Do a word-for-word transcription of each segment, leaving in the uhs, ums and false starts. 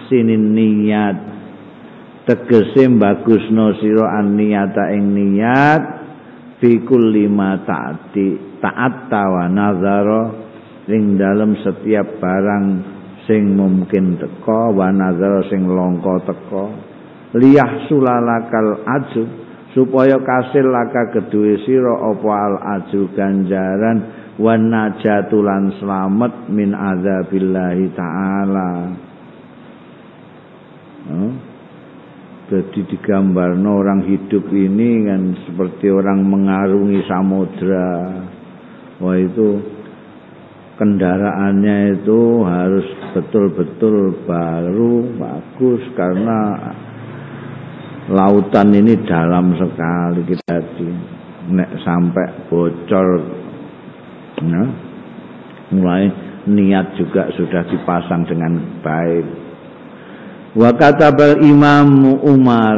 ahsinin niyat tegese bagusno sira an niyata ing niat fi kulli ma ta'ati ta'atta wa nazara ing dalem setiap barang sing mungkin teka wa nazara sing langka teka liyah sulalakal ajr supaya kasil laka kedue sira apa al ajru ganjaran wan najatulan slamet min azabillahi taala. Hmm? Jadi digambarno orang hidup ini kan seperti orang mengarungi samudra. Wah itu kendaraannya itu harus betul-betul baru bagus karena lautan ini dalam sekali kita di nek sampai bocor nah, mulai niat juga sudah dipasang dengan baik. Wa katabal Imam Umar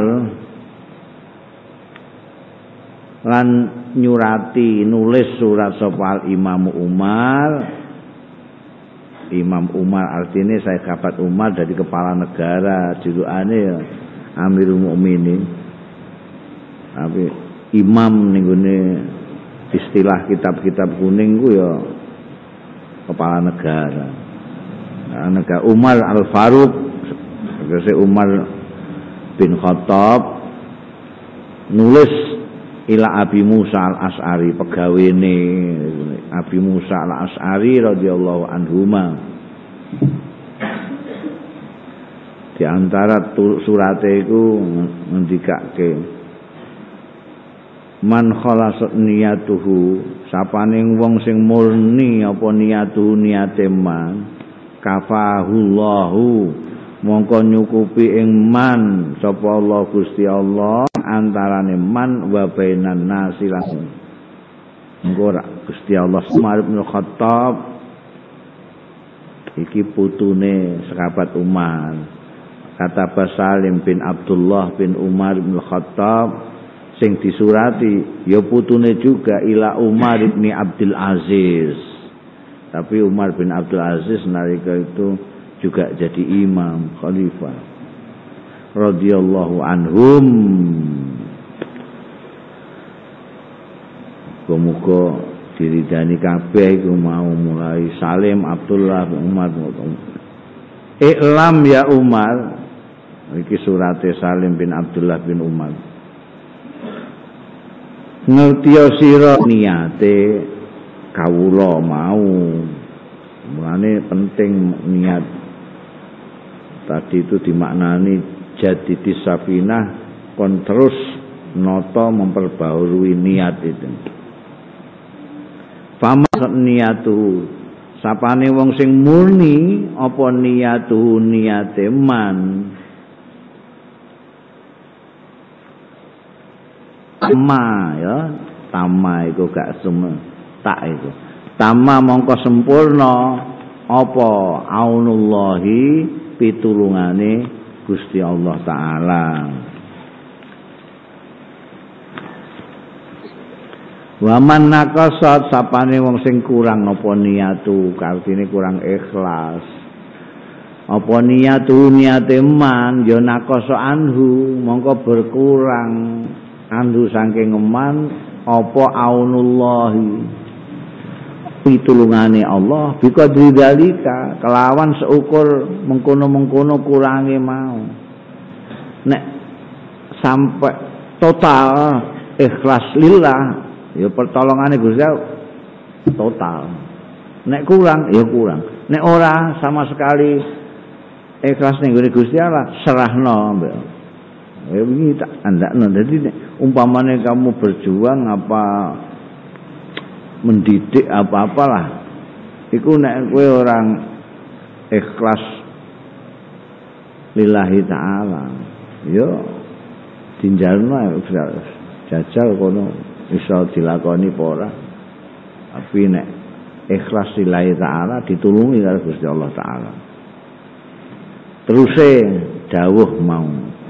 lan nyurati nulis surat sapa Imam Umar. Imam Umar artinya saya sahabat Umar dari kepala negara judulane ya Amirul Mukminin. Tapi imam ning gone istilah kitab-kitab kuning ku ya kepala negara. Nah, negara Umar Al-Faruq, tegese Umar bin Khattab nulis ila Abi Musa Al-Asy'ari pegawene Abi Musa Al-Asy'ari radhiyallahu anhuma. Di antara surate iku ngendikake man khalasat niyatuhu sapaning wong sing murni apa niyatu niate man kafahullahu mongko nyukupi ing man sapa Allah Gusti Allah antarane man wa bainan nasi lan engko Gusti Allah Umar bin Khattab iki putune sahabat Umar. Kata Salim bin Abdullah bin Umar bin Khattab sing disurati ya putune juga ila Umar bin Abdul Aziz. Tapi Umar bin Abdul Aziz nalika itu juga jadi imam khalifah radhiyallahu anhum. Muga-muga diridani kabeh iku mau mulai Salim Abdullah bin Umar. Iklam ya Umar. Iki surate Salim bin Abdullah bin Umar. Ngertiya sira niate kawula mau. Mulane penting niat. Tadi itu dimaknani jadidis safinah kon terus nata memperbaharui niat itu. Fama niyatu sapane wong sing murni apa niyatu niate man tama ya tama iku gak semua tak itu tama mongko sempurna apa aunullahi pitulungane Gusti Allah taala. Wa man naqasat sapane wong sing kurang apa niatu artine kurang ikhlas apa niatu niate man ya naqasa anhu mongko berkurang andu saking man apa aunullahi pitulungane Allah biqadri dzalika kelawan seukur mengkono-mengkono kurange mau nek sampai total ikhlas lillah ya pertolongane Gusti total nek kurang ya kurang nek ora sama sekali ikhlas ning Gusti Allah serahno mbek ya iki tak andakno dadi umpamane kamu berjuang apa mendidik apa-apalah iku nek kowe orang ikhlas lillahi taala ya dinjalno jajal kono iso dilakoni apa ora tapi nek ikhlas lillahi taala ditulungi karo Gusti Allah taala teruse dawuh mau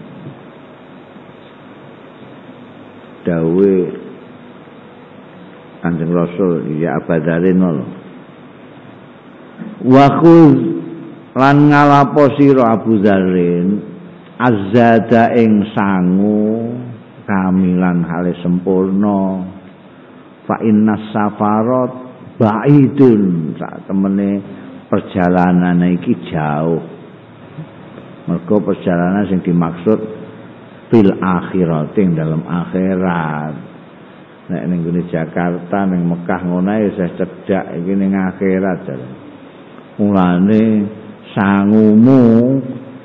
dawe Kanjeng Rasul ya abadarin wa khudh lan ngalapo sira Abu Dzarrin azada ing sangu kamilan hale sempurna fa innas safarat ba'idun sak temene perjalanan iki jauh mergo perjalanan sing dimaksud fil akhirat ing dalam akhirat nek ning gone Jakarta ning Mekah ngono ae wis cedhak iki ning akhirat mulane sangumu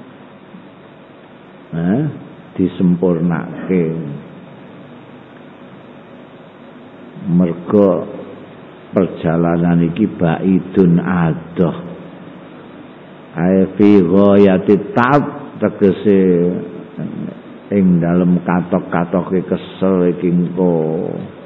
eh disempurnake mergo perjalanan iki baidun adoh ae fi ghayati ta'ab tegese ing dalem katok-katoke kesel iki engko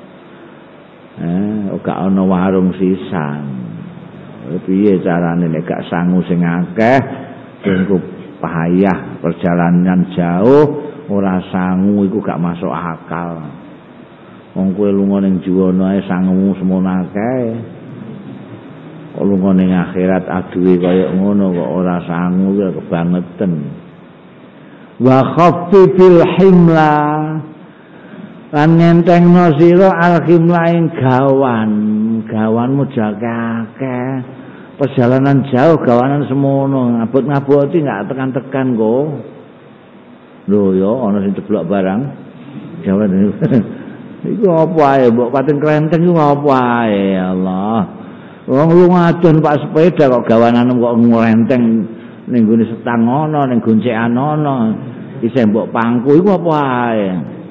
eh ora ana warung sisan piye carane nek gak sangu sing akeh engko payah perjalanan jauh ora sangu iku gak masuk akal wong kowe lunga ning juwana ae sangumu semono akeh kok lunga ning akhirat aduwe kaya ngono kok ora sangu ya kebangetan wa khaffifil himla lan ngentengno sira al himla ing gawan gawanmu jake akeh perjalanan jauh gawanan semono ngabot-ngaboti enggak tekan-tekan kok lho ya ana sing ceblok barang jawan iku apa ae mbok pating klenteng iku apa ae Allah wong lu ngadon Pak sepeda kok gawanan kok nglenteng ning gone setang ana ning goncekan ana isih mbok pangku iku apa ae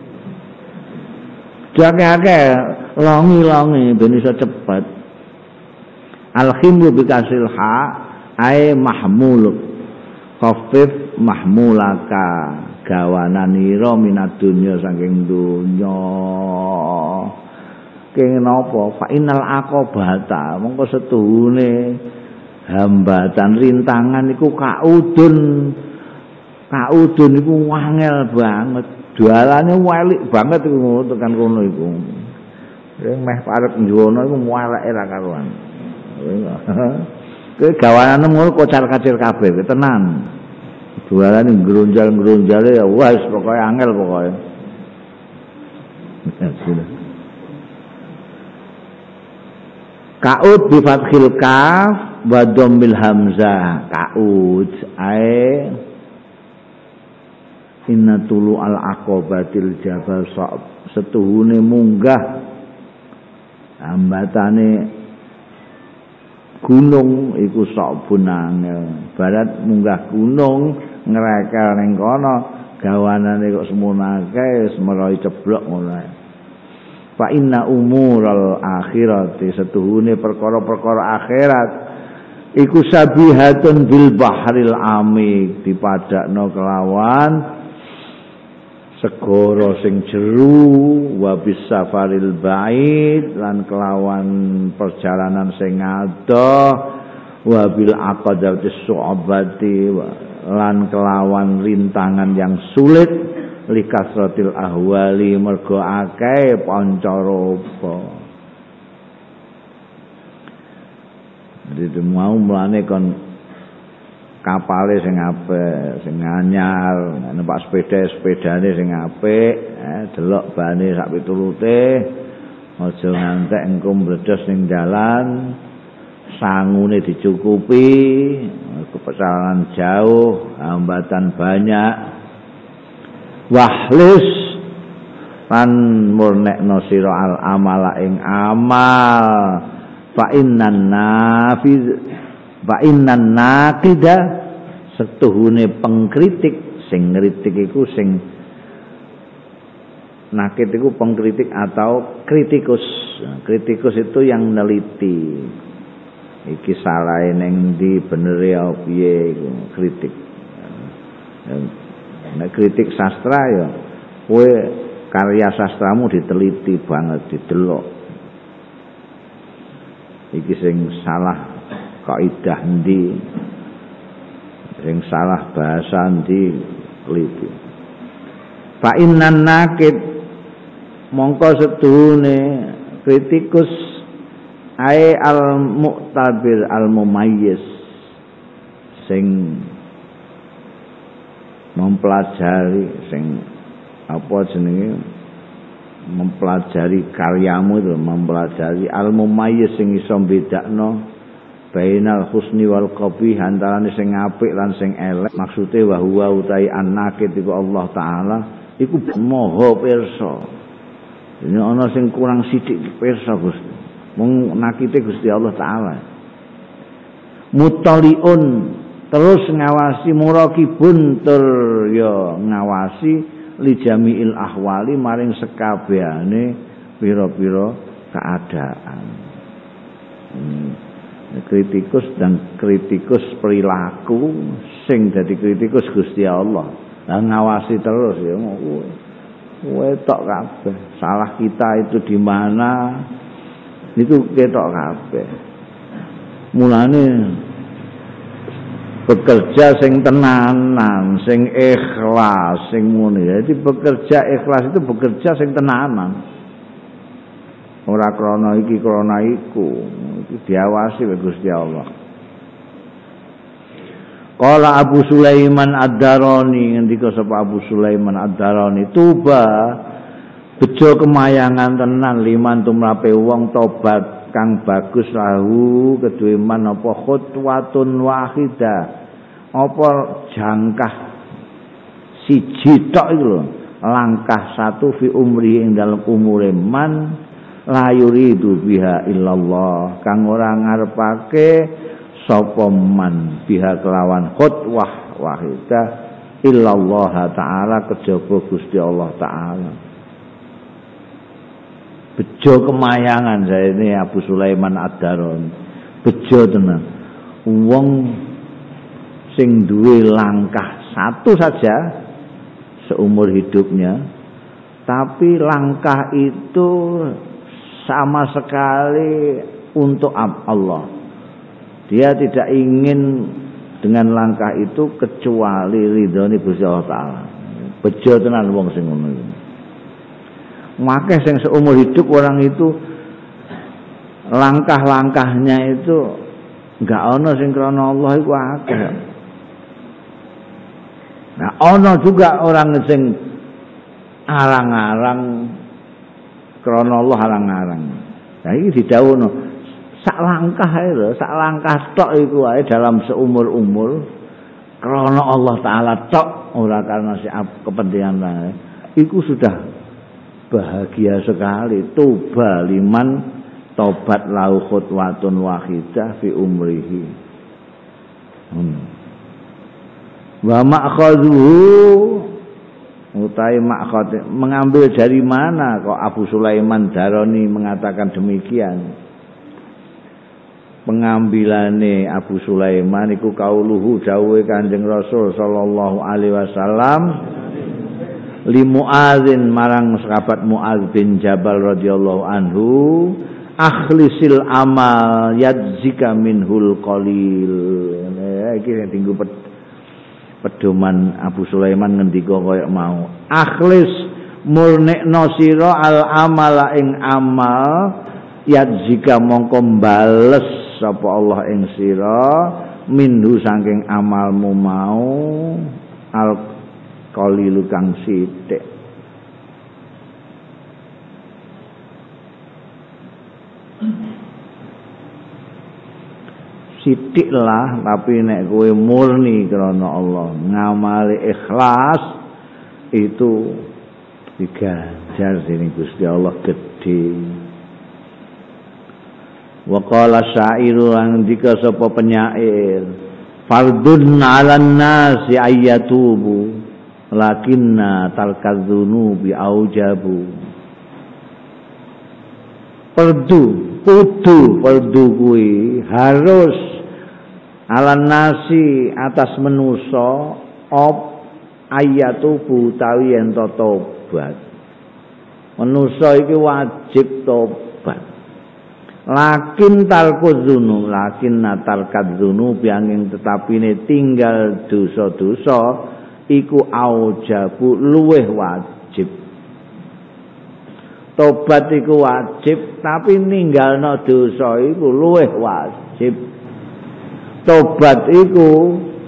jake-ake longi-longi ben iso cepet al-khimru bikasil ha ae mahmul khafif mahmulaka gawananira minad dunya saking dunya kenging napa fa inal aqobata mongko setuhune hambatan rintangan iku kaudun kaudun iku wangel banget dalane welik banget iku tekan kono iku sing meh parep njono iku weleke ra karuan kowe gawanane ngono kocar-kacir kabeh tenan jualan ngrunjal-ngrunjale ya wis pokoke angel pokoke. Kaud bi fathil kaf wa dhammil hamzah. Kaud ae inna tulu al aqobatil jabal setuhune munggah hambatane gunung iku sok bunangel barat munggah gunung ngrekel ning kono gawanane kok semono akeh semroi ceblok ngono ae fa inna umural akhirati setuhune perkara-perkara akhirat iku sabihatun bil bahril amik dipadakno kelawan segara sing jero wa bis safaril ba'id lan kelawan perjalanan sing adoh wa bil aqadati su'abati lan kelawan rintangan yang sulit likasratil ahwali mergo akeh pancaroba jadi mau mulane kon kapale sing apik, sing anyar, numpak sepeda sepedane sing apik, eh, delok bane sak piturute, aja ngantek engko mledos ning dalan, sangune dicukupi, perjalanan jauh, hambatan banyak. Wahlis lan murnekno sira al amala ing amal, fa innan nafiz wa innan naqida setuhune pengkritik sing ngritik iku sing nakid iku pengkritik atau kritikus. Kritikus itu yang neliti iki salahe ning ndi benere apa piye iku kritik. Nek kritik sastra ya kowe karya sastramu diteliti banget didelok iki sing salah kaidah ndi sing salah bahasa ndi teliti fa innan nakid mongko setuhune kritikus ae al mu'tabir al mumayyiz sing mempelajari sing apa jenenge mempelajari karyamu itu mempelajari al-mumayyiz sing iso bedakno bainal husni wal qabih antarane sing apik lan sing elek maksude wa huwa utai annakit iku Allah taala iku maha pirsa. Ini ana sing kurang sithik pirsa Gusti. Mung nakite Gusti Allah taala. Mutaliun terus ngawasi murakibun tur ya ngawasi li jami'il ahwali maring sekabehane pira-pira keadaan. Hmm. Kritikus dan kritikus perilaku sing dadi kritikus Gusti Allah. Lah ngawasi terus ya kowe tok kabeh. Salah kita itu di mana? Itu ketok kabeh. Mulane bekerja sing tenanan, sing ikhlas, sing ngono. Jadi bekerja ikhlas itu bekerja sing tenanan. Ora krana iki krana iku, iki diawasi oleh Gusti Allah. Qala Abu Sulaiman Ad-Darani ngendika sapa Abu Sulaiman Ad-Darani tuba bejo kemayangan tenan liman tumrape wong tobat kang bagus lahu kedue man apa khutwatun wahidah apa jangkah siji tok iku lho langkah satu fi umri ing dalam umure man la yuridu biha illallah kang ora ngarepake sapa man biha kelawan khutwah wahidah illallah taala kejaba Gusti Allah taala. Bejo kemayangan saya ini Abu Sulaiman Ad-Darani. Bejo tenan. Wong sing duwe langkah satu saja seumur hidupnya, tapi langkah itu sama sekali untuk Allah. Dia tidak ingin dengan langkah itu kecuali ridhone Gusti Allah taala. Bejo tenan wong sing ngono iki. Makanya yang seumur hidup orang itu langkah-langkahnya itu enggak ono sing krana Allah iku akeh. Nah, ono juga orang sing arang-arang krana Allah arang-arang. Nah, iki didhawuhno sak langkah ae lho, sak langkah tok iku wae dalam seumur-umur krana Allah taala tok ora karena si kepentingan lain. Iku sudah bahagia sekali. Tuba liman tobat lau khutwatun wahidah fi umrihi. Hmm. Wa ma'khadhuhu utai ma'khadh mengambil dari mana kok Abu Sulaiman Darani mengatakan demikian? Pengambilane Abu Sulaiman iku kauluhu dawuhe Kanjeng Rasul sallallahu alaihi wasallam li Muadzin marang sahabat Muadz bin Jabal radhiyallahu anhu akhlisil amal yadzika minhul qalil. Nah, iki sing dienggo pedoman Abu Sulaiman ngendika kaya mau akhlis murnekno sira al amala ing amal yadzika mongko bales sapa Allah ing sira minhu saking amalmu mau al qalilu kang sithik. Sithik lah tapi nek kowe murni krana Allah ngamali ikhlas itu digajar dening Gusti Allah gedhe. Wa qala syairu lan dika sapa penyair fardun 'alan nasi ayyatubu lakinna talkadzunubi aujabu. Perdu kudu perdu kuwi harus alan nasi atas menusa op ayatubu tawi yen tobat. Menusa iki wajib tobat. Lakin talkadzunu lakin talkadzunu bianging tetapine tinggal dosa-dosa iku aujabu luweh wajib. Tobat iku wajib tapi ninggalno dosa iku luweh wajib. Tobat iku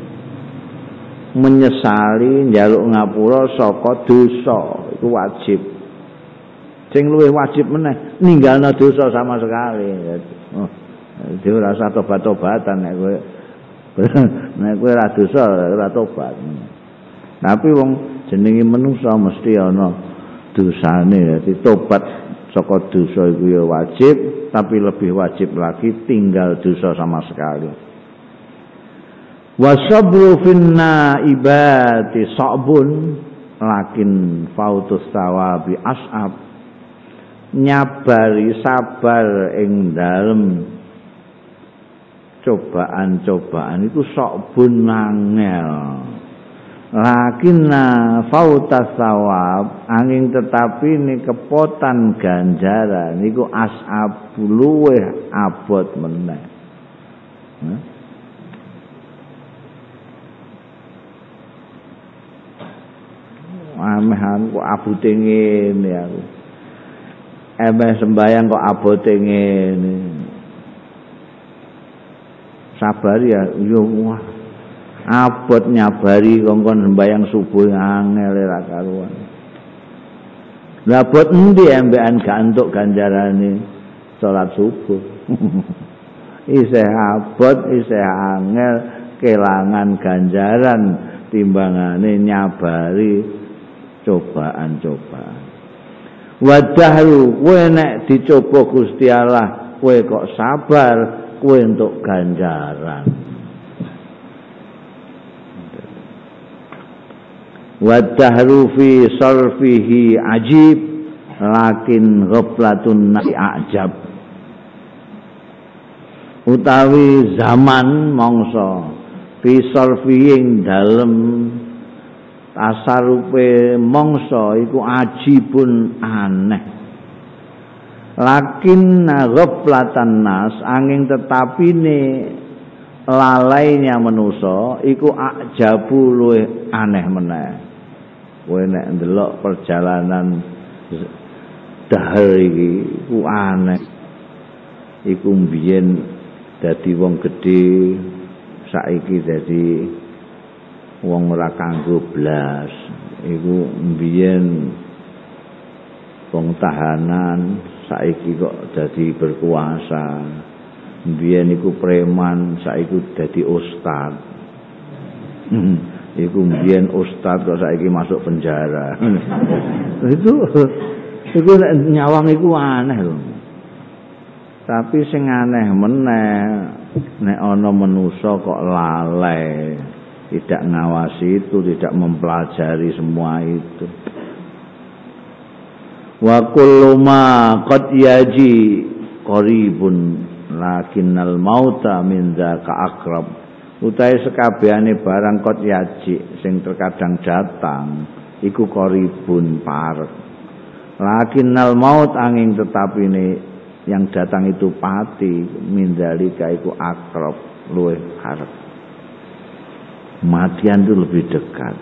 menyesali njaluk ngapura saka dosa iku wajib. Sing luwih wajib meneh ninggalna dosa sama sekali. Oh, dhewe ora usah tobat-tobatan nek kowe nek kowe ora dosa ora tobat. Tapi wong jenenge manusa mesti ana dosane, dadi tobat saka dosa iku ya wajib, tapi lebih wajib lagi tinggal dosa sama sekali. Wasabru finna ibati sa'bun lakin fautus sawabi as'ab. Nyabari sabar ing dalem cobaan-cobaan itu sa'bun angel. Lakinna fautas sawab angin tetapi ini kepotan ganjaran niku as'ab luweh abot meneh. Hmm? Amehan kok abote ngene aku. Emeh sembayang kok abote ngene. Sabar ya yo wah. Abot nyabari kongkon sembayang subuh angel ora karuan. Lah abot endi embekan gak entuk ganjarane salat subuh. Isih abot isih angel kelangan ganjaran timbangane nyabari cobaan-cobaan. Wadahru kowe nek dicoba Gusti Allah kowe kok sabar kowe entuk ganjaran. Wadahru fi sarfihi ajib lakin ghaflatun nasi ajab. Utawi zaman mangsa fi sarfihi dalem tasarupe mangsa iku ajibun aneh. Lakin ghaflatan nas angin tetapine lalainya manusa iku ajabu luwih aneh meneh. Kowe nek ndelok perjalanan dahar iki ku aneh. Iku mbiyen dadi wong gedhe, saiki dadi wong ora kanggo blas. Iku mbiyen wong tahanan, saiki kok dadi berkuasa. Mbiyen iku preman, saiki dadi ustad. Iku mbiyen ustad kok saiki masuk penjara. Itu iku nyawang iku aneh lho. Tapi sing aneh meneh nek ana manusa kok lalai, tidak ngawasi itu, tidak mempelajari semua itu. Wa kullu ma qad yaji qaribun lakinnal mauta min dzaka aqrab. Utahe sekabehane barang kot yaji sing terkadang datang iku qaribun parek. Lakinnal maut angin tetapine yang datang itu pati min dzalika iku aqrab luwih parek. Kematian itu lebih dekat.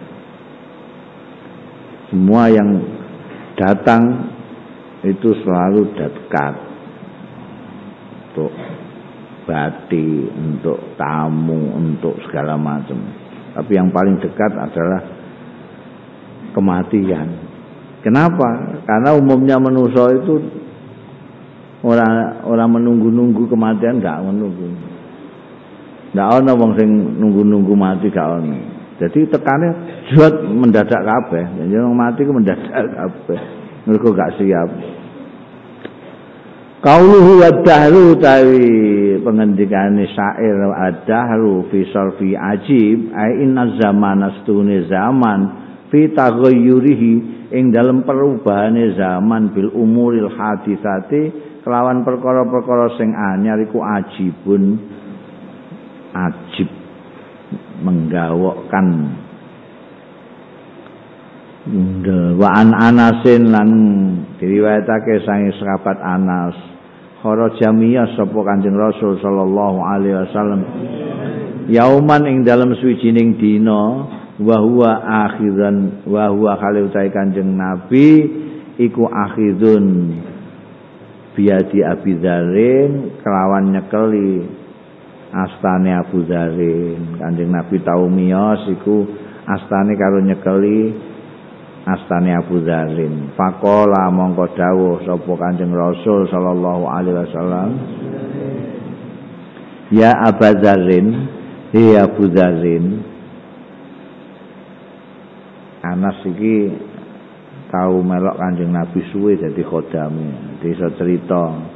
Semua yang datang itu selalu dekat. Untuk bati, untuk tamu, untuk segala macam. Tapi yang paling dekat adalah kematian. Kenapa? Karena umumnya manusia itu orang orang menunggu-nunggu kematian, enggak menunggu. Enggak ana wong sing nunggu-nunggu mati gak ono. Jadi tekane jot mendadak kabeh. Jadi wong mati ku mendadak kabeh. Mergo gak siap. Qauluhu wadahru tawi pengendikane syair ad-dahru fi sarfi ajib ai inna zamana stune zaman fi taghayyurihi ing dalem perubahane zaman bil umuril hadisati kelawan perkara-perkara sing anyar iku ajibun ajib menggawokkan. Wa an Anasin lan diriwayatake sange sahabat Anas kharaja miyas sapa Kanjeng Rasul sallallahu alaihi wasallam yauman ing dalem suwijining dina wa huwa akhiran wa huwa khali utahe Kanjeng Nabi iku akhidun biadi Abi Dzarrin kelawan nyekeli astane Abu Dzarrin. Kanjeng Nabi tau miyos iku astane karo nyekeli astane Abu Dzarrin. Faqala mongko dawuh sapa Kanjeng Rasul sallallahu alaihi wasallam, ya Abu Dzarrin, he Abu Dzarrin. Anas iki tau melok Kanjeng Nabi suwe dadi khodame, iso cerita.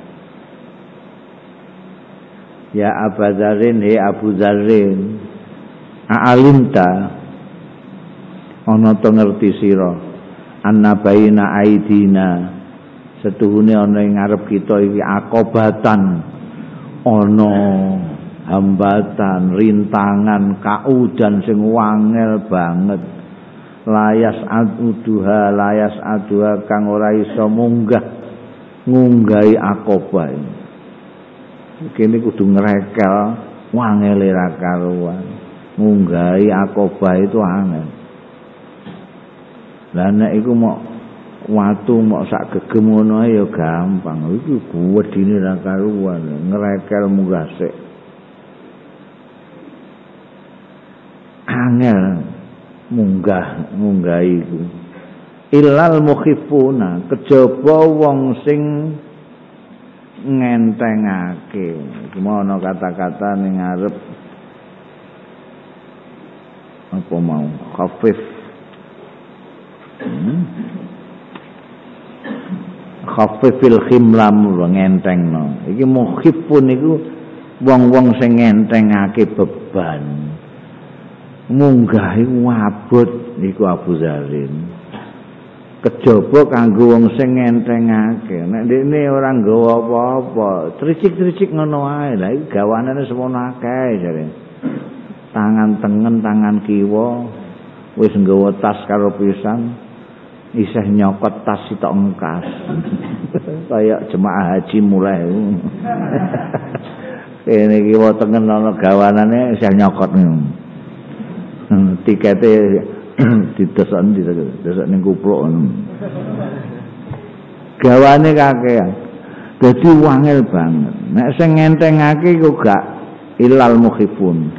Ya Abu Dzarrin, he Abu Dzarrin, a'alimta ana to ngerti sira anna baina aidina setuhune ana ing ngarep kita iki akobatan, ana hambatan, rintangan, kaudan sing wangel banget, layas aduha layas aduha kang ora iso munggah ngunggahi akobah. Kene kudu ngrekel wangele ra karuan. Ngunggahi akobah itu angel. Lah nek iku mok watu mok sak gegem ngono ya gampang. Iku gedine ra karuan, ngrekel munggah sik. Angel munggah munggahi iku. Ilal mukhifuna, kejaba wong sing ngentengake. Gimana kata-kata ning ngarep apa mau khafif, hmm? khafifil khimlam ngentengno. Iki mukhifun iku wong-wong sing ngentengake beban. Munggahi wabut niku Abu Dzarrin. Kejaba kanggo wong sing ngentengake. Nek dene ora nggawa apa-apa, tricik-tricik ngono wae. Lah iki gawanane semono akeh jare. Tangan tengen, tangan kiwa wis nggawa tas karo pisan, isih nyokot tas sitok engkas. Kayak jemaah haji mulai. Kene kiwa tengen ana gawanane isih nyokot. Hmm, tikete didesok ndi desok ning kupluk ngono. Gawane kakean. Dadi wangel banget. Nek sing ngentengake kok gak ilal mukhifun.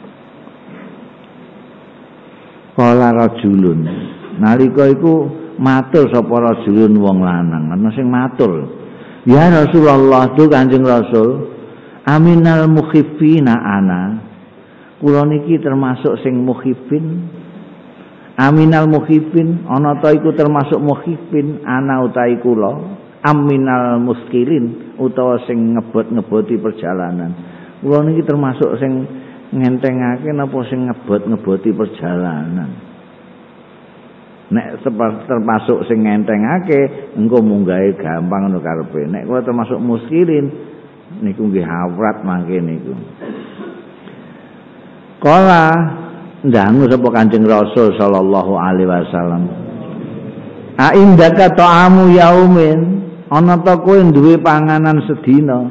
Kala rajulun. Nalika iku matur sapa rajulun wong lanang, ana sing matur. Ya Rasulullah, tu Kanjeng Rasul, aminal mukhifina ana. Kula niki termasuk sing mukhifin. Aminal mukhifin, ana ta iku termasuk mukhifin ana utahe kula. Aminal muskilin utawa sing ngebot-ngeboti perjalanan. Kula niki termasuk sing ngentengake napa sing ngebot-ngeboti perjalanan. Nek termasuk sing ngentengake engko munggahe gampang ngono karepe. Nek kula termasuk muskilin niku nggih awrat mangke niku. Kala ndangu sapa Kanjeng Rasul sallallahu alaihi wasallam. A indaka ta'amu yaumin, ana ta kowe duwe panganan sedina.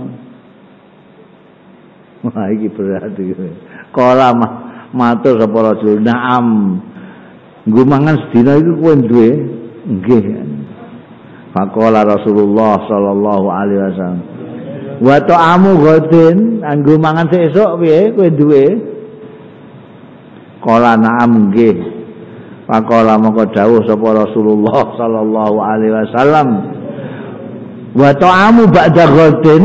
Wah iki berarti. Kala matur sapa Rasul, "Na'am." Nggo mangan sedina iku kowe duwe? Nggih. Faqala Rasulullah sallallahu alaihi wasallam, "Wa ta'amu ghadin, anggo mangan sesuk piye kowe duwe?" Kala na'am nggih. Faqala moko dawuh sapa Rasulullah sallallahu alaihi wasallam, "Wa ta'amu ba'da ghadin."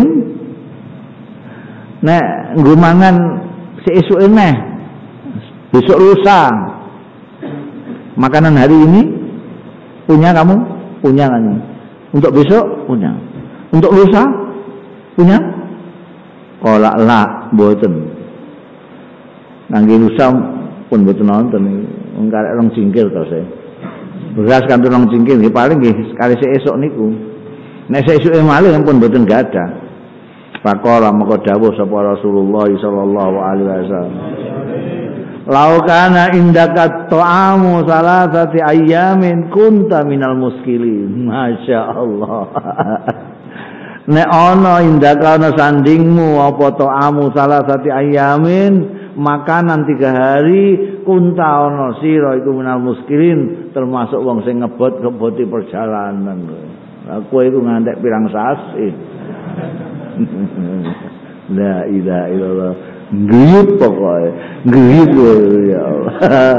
Nek nggo mangan seesuke neh, besok lusa. Makanan hari ini punya kamu? Punya kan? Untuk besok punya. Untuk lusa punya? Kala la mboten. Nangge lusa pun mboten nonton wong karek rong cingkil to se. Beras kantun rong cingkil nggih paling nggih sekali esuk niku. Nek sesuke malih pun mboten gadah. Faqala maka dawuh sapa Rasulullah sallallahu alaihi wasallam. Lau kana indaka ta'amu salasati ayyamin kunta minal muskilin. Masyaallah. Nek ana indaka ana sandingmu apa ta'amu salasati ayyamin, makanan tiga hari kunta ana sira iku minal muskilin, termasuk wong sing ngebot-ngeboti perjalanan. Aku iku ngantek pirang sasi. La ilaha illallah. Ngriyut pokoke. Ngriyut ya Allah.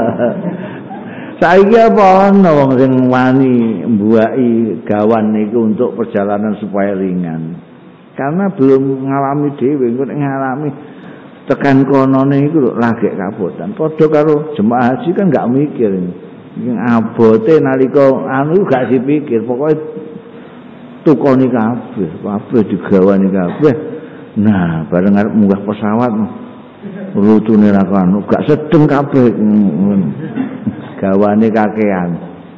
Saiki apa ana wong sing wani mbuaki gawan niku untuk perjalanan supaya ringan. Karena belum ngalami dhewe, engko ngalami tekan konone iku lho lagek kabotan. Padha karo jemaah haji kan enggak mikir. Sing abote nalika anu gak dipikir, pokoke tukoni kabeh, kabeh digawani kabeh. Nah, bareng arep munggah pesawat rutune ra kan gak sedeng kabeh. Gawane kakean.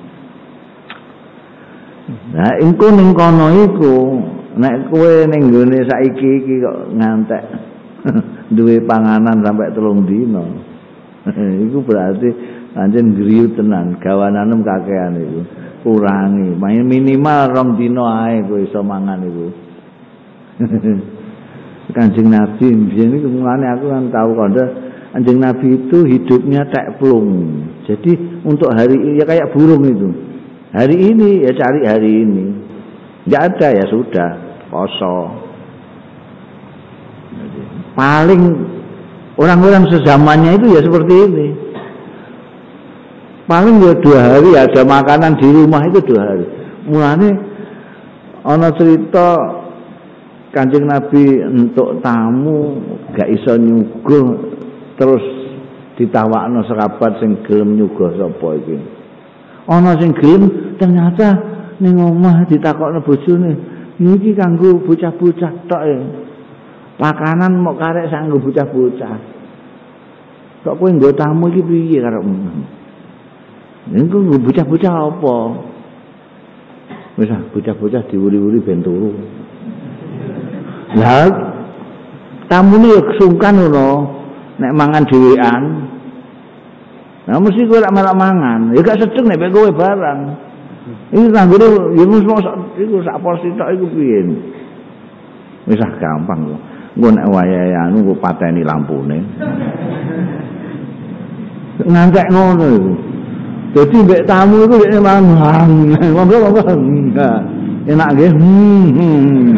Nah, engko ning kono iku nek kowe ning nggone saiki iki kok ngantek duwe panganan sampai telung dina. Iku berarti pancen griyu tenan, gawananem kakean iku. Kurangi, minimal rong dina ae kowe iso mangan iku. Kanjeng Nabi biyen iku mulane aku kan tahu kandha Kanjeng Nabi itu hidupnya tak plung. Jadi untuk hari ini ya kayak burung itu. Hari ini ya cari hari ini. Enggak ada ya sudah, kosong. Paling orang-orang sezamannya itu ya seperti ini. Paling ya dua hari ada makanan di rumah itu dua hari. Mulane ana cerita Kanjeng Nabi untuk tamu gak iso nyuguh terus ditawakno serabat sing gelem nyuguh sapa iki. Ana sing gelem ternyata ning omah ditakokno bojone, niki kanggo bocah-bocah tok e. Makanan mok karek sanggo bocah-bocah. Kok kowe nggo tamu iki piye karepmu? Niku nggo bocah-bocah apa? Wis ah bocah-bocah diuri-uri ben turu. Lah tamune yo kesungkan ngono. Nek mangan dhewean. Nah mesti kowe lak melok mangan, ya gak sedeng nek kowe barang. Iki kanggone ya mesti iku sak porsi tok iku piye. Wis ah gampang kok. Engko nek wayahe anu kok pateni lampune. Ngantek ngono iku. Dadi mbek tamu iku nek mangan, monggo-monggo. Enak nggih. Hmm.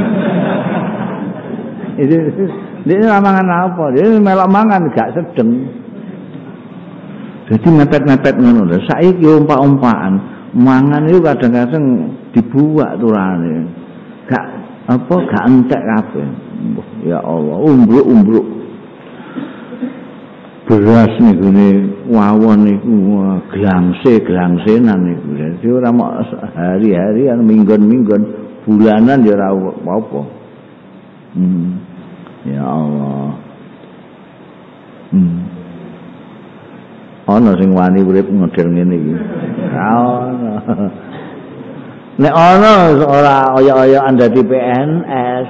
Itu dia mangan apa? Dia melok mangan gak sedeng. Jadi mepet-mepet ngono lho. Saiki ompak-ompakan, mangan itu kadang-kadang dibuak turane. Gak apa gak entek kabeh. Ya Allah, umbruk-umbruk. Beras niku ne wawon niku glangse-glangsenan niku. Jadi ora mok hari-harian, minggon-minggon, bulanan ya ora apa-apa. Hmm. Ya Allah. Hmm. Ana sing wani urip model ngene iki. Ana. Nek ana ora oyok-oyokan dadi P N S.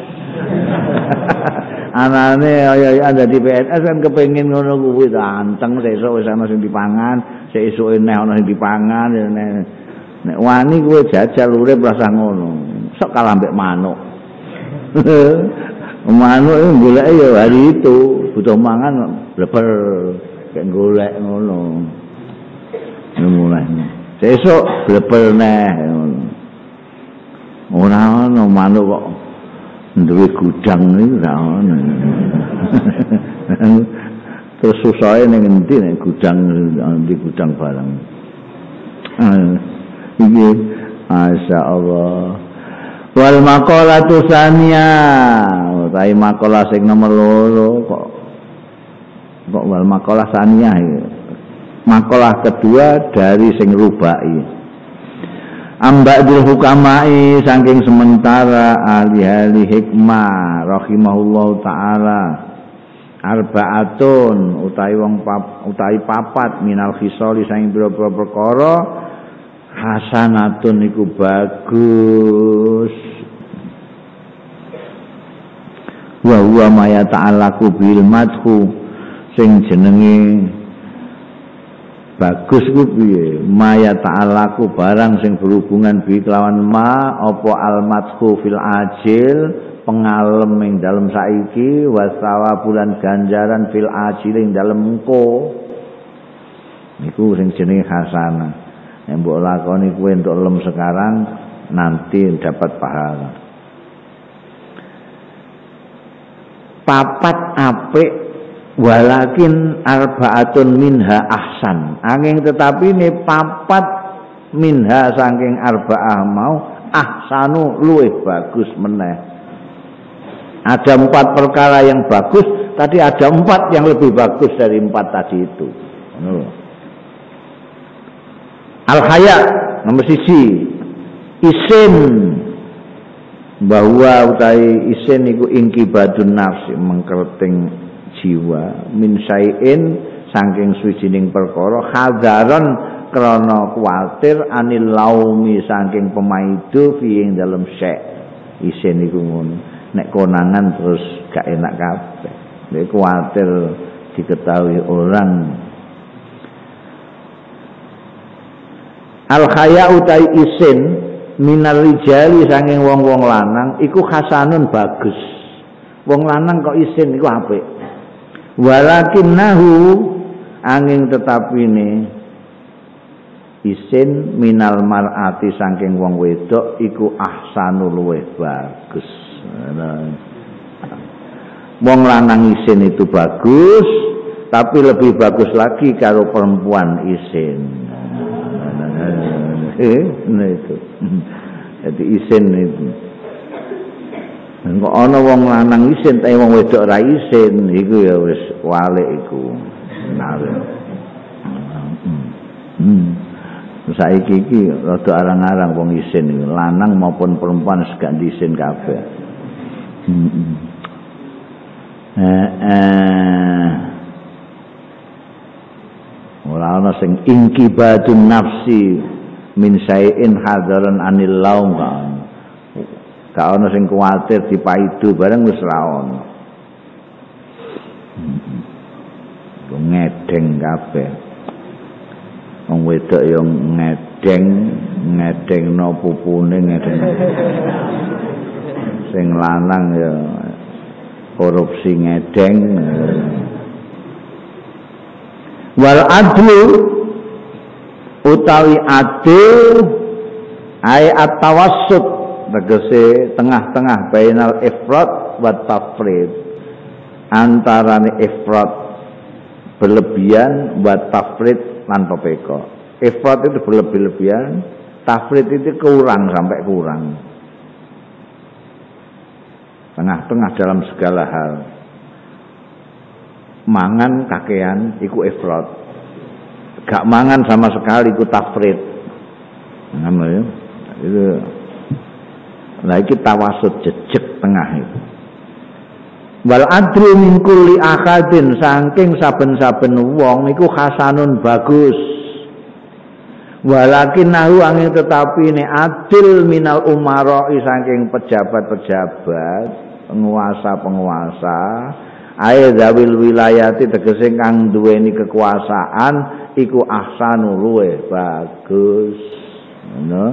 Anane oyok-oyokan dadi P N S kan kepengin ngono kuwi anteng sesuk wis ana sing dipangan, sesuke neh ana sing dipangan nek nek wani kowe jajal urip rasa ngono. Sok kalah mbek manuk. Manuk itu golek ya hari itu butuh mangan bleber kayak golek ngono. Mulai. Sesuk bleber neh ngono. Ora ono manuk kok duwe gudang iki ora ono. Terus susahe ning endi nek gudang di gudang barang. Ah, iki masyaallah. Wal maqalatu tsaniya, utawi maqalah sing nomor loro kok kok wal maqalah tsaniyah iki. Maqalah kedua dari sing rubai. Amba'dul hukamai saking sementara ahli-ahli hikmah rahimahullahu taala. Arba'atun utawi wong pap, utawi papat minal khisali saking pira-pira perkara hasanatun iku bagus. Wa huwa ma yata'allaqu bil madhu sing jenenge bagus ku piye? Ma yata'allaqu barang sing berhubungan bi kelawan ma apa al madhu fil ajil pengalem ing dalem saiki wasawa bulan ganjaran fil ajil ing dalem engko. Niku sing jenenge hasanah. Yang mbok lakoni kuwi entuk lem sekarang nanti dapat pahala. Papat apik walakin arbaatun minha ahsan angin tetapi ini papat minha saking arba'ah mau ahsanu luwih bagus meneh. Ada empat perkara yang bagus, tadi ada empat yang lebih bagus dari empat tadi itu. Al-haya nomor siji isin bahwa utai isin iku ingkibadun nafsi mengkerting jiwa min syai'in saking suwijining perkara hadaron krana kuwatir anil laumi saking pemaido fi ing dalem syek isin iku ngono nek konangan terus gak enak kabeh nek kuwatir diketahui orang. Al khaya utai isin minar rijali saking wong-wong lanang iku hasanun bagus. Wong lanang kok isin iku apik. Walakinnahu angin tetapine isin minal mar'ati saking wong wedok iku ahsanu luweh bagus. Wong lanang isin itu bagus, tapi lebih bagus lagi kalau perempuan isin. Nah itu. Jadi isin itu. Kok ana wong lanang isin tapi wong wedok ra isin, iku ya wis walik iku. Nah. Hmm. Saiki iki rada arang-arang wong isin iki, lanang maupun perempuan gak diisin kabeh. Heeh. Eh. Ora ana sing ingkibadun nafsi min syai'in hadaran anil laum kan. Gak ana sing kuwatir dipaido bareng wis ra ono. Ngedeng kabeh. Wong wedok yo ngedeng, ngedengno pupune ngedeng. Sing lanang ya korupsi ngedeng. Wal adlu utawi adil ai at-tawassut tegese tengah-tengah bainal ifrat wa tafrid antarane ifrat berlebihan wa tafrid lan pepeko. Ifrat itu berlebih-lebihan, tafrid itu kurang sampai kurang. Tengah-tengah dalam segala hal. Mangan kakean iku ifrat. Gak mangan sama sekali iku tafrid. Ngono ya. Itu lah iki tawasud jejeg tengah itu. Wal adru min kulli akadin saking saben-saben wong iku hasanun bagus. Walakinnahu angin tetapi ini adil minal umara saking pejabat-pejabat, penguasa-penguasa, ae zawil wilayati tegese kang duweni kekuasaan iku ahsanu luweh bagus. Ngono.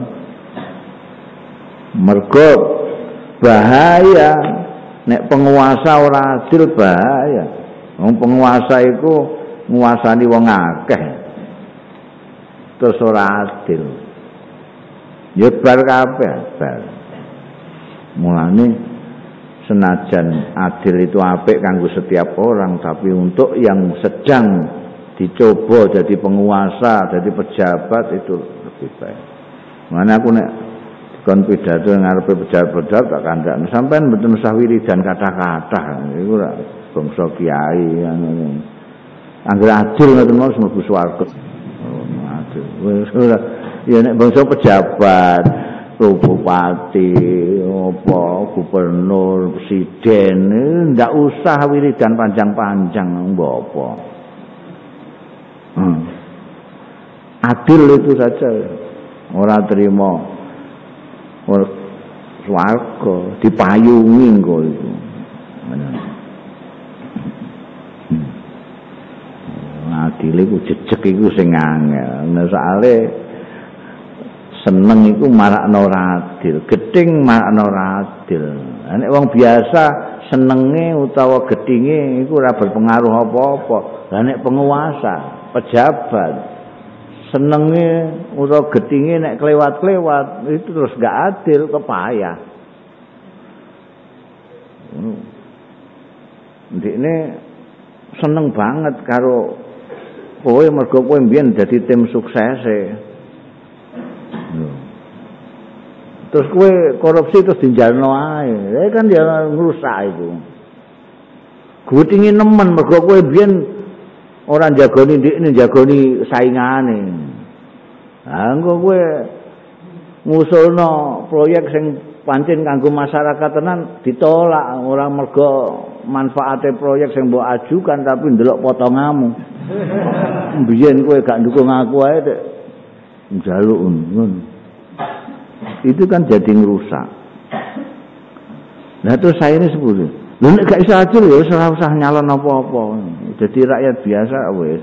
Mergo bahaya nek penguasa ora adil bahaya. Wong penguasa iku nguasani wong akeh. Terus ora adil. Ya bar kabeh, bar. Mulane senajan adil itu apik kanggo setiap orang, tapi untuk yang sedang dicoba jadi penguasa, jadi pejabat itu lebih baik. Mulane aku nek kon pidato ngarepe pejabat-pejabat tak kandhakno sampean mboten usah wiridan kata-kata iku ora bangsa kiai ngono. Anggere adil ngoten mau mlebu swarga. Oh, adil. Wis ora ya nek bangsa pejabat, bupati, apa gubernur, presiden ndak usah wiridan panjang-panjang mbok apa. Hmm. Adil itu saja. Ora terima swarga dipayungi engko iku. Adil iku jejeg iku sing angel. Nah soalé seneng iku marakno ora adil, gething marakno ora adil. Nek wong biasa senenge utawa gedhinge iku ora berpengaruh apa-apa. Lah nek penguasa, pejabat senenge utawa gedhinge nek kelewat-kelewat itu terus gak adil, kepayah. Ndikne seneng banget karo kowe mergo kowe mbiyen dadi tim suksese. Terus kowe korupsi terus dijalno ae. Ya kan dia ngrusak iku. Gutingi nemen mergo kowe mbiyen ora jagoni ndikne jagoni saingane. Ha engko kowe ngusulno proyek sing pancen kanggo masyarakat tenan ditolak ora mergo manfaate proyek sing mbok ajukan tapi ndelok potonganmu. Mbiyen kowe gak ndukung aku ae tek njaluk ngono. Itu kan jadi ngerusak. Nah terus saya ini sepuluh. Lha nek gak iso adil ya ora usah nyalon apa-apa. Jadi rakyat biasa wis.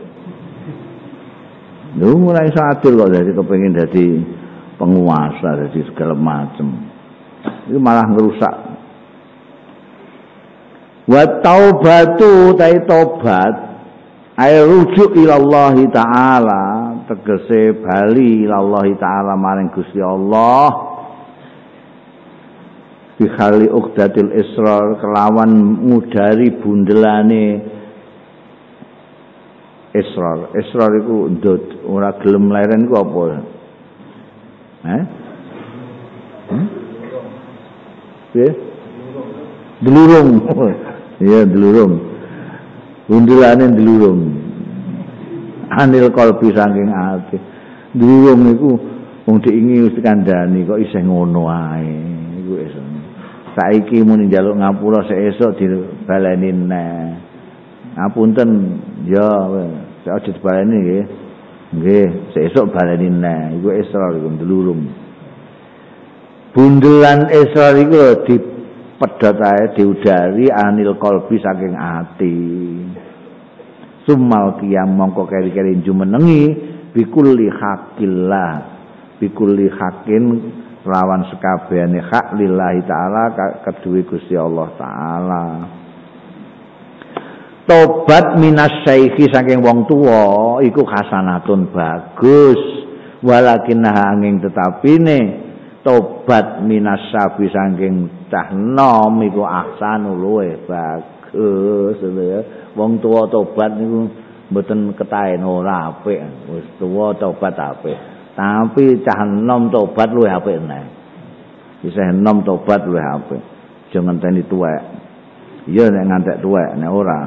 Lho ora iso adil kok dadi kepengin dadi penguasa dadi segala macam. Itu malah ngerusak. Wa taubatu tai tobat ay rujuk ilallahi taala tegese bali ilallahi taala maring Gusti Allah bihali uqdatil israr kelawan ngudari bundelane israr. Israr iku ndut ora gelem leren iku apa? Eh? Hmm? Piye? Delurung. Iya, delurung. Bundelane delurung. Anil qalbi saking ati. Delurung niku wong diingi wis kandhani kok isih ngono ae. Iku iso. Saiki muni njaluk ngapura sesuk dibaleni neh. Ngapunten ya sik aja dibaleni nggih. Nggih, sesuk baleni neh. Iku israr iku delurung. Bundelan israr iku dipedhot ae diudari anil qalbi saking ati. Sumal qiyam mongko keri-keri jumenengi bikulli haqqillah. Bikulli haqqin lawan sekabehane hak lillahi taala keduwe Gusti Allah taala. Tobat minasyaikhi saking wong tuwa iku hasanatun bagus. Walakinnaha angin tetapine tobat minasyabi saking cah nom iku ahsanu luwih bagus ya. Wong tuwa tobat niku mboten ketahen ora apik. Wis tuwa tobat apik. Tapi cah enom tobat luwih apik neh. Isih enom tobat luwih apik. Aja ngenteni tuwek. Iya nek ngantek tuwek, nek ora.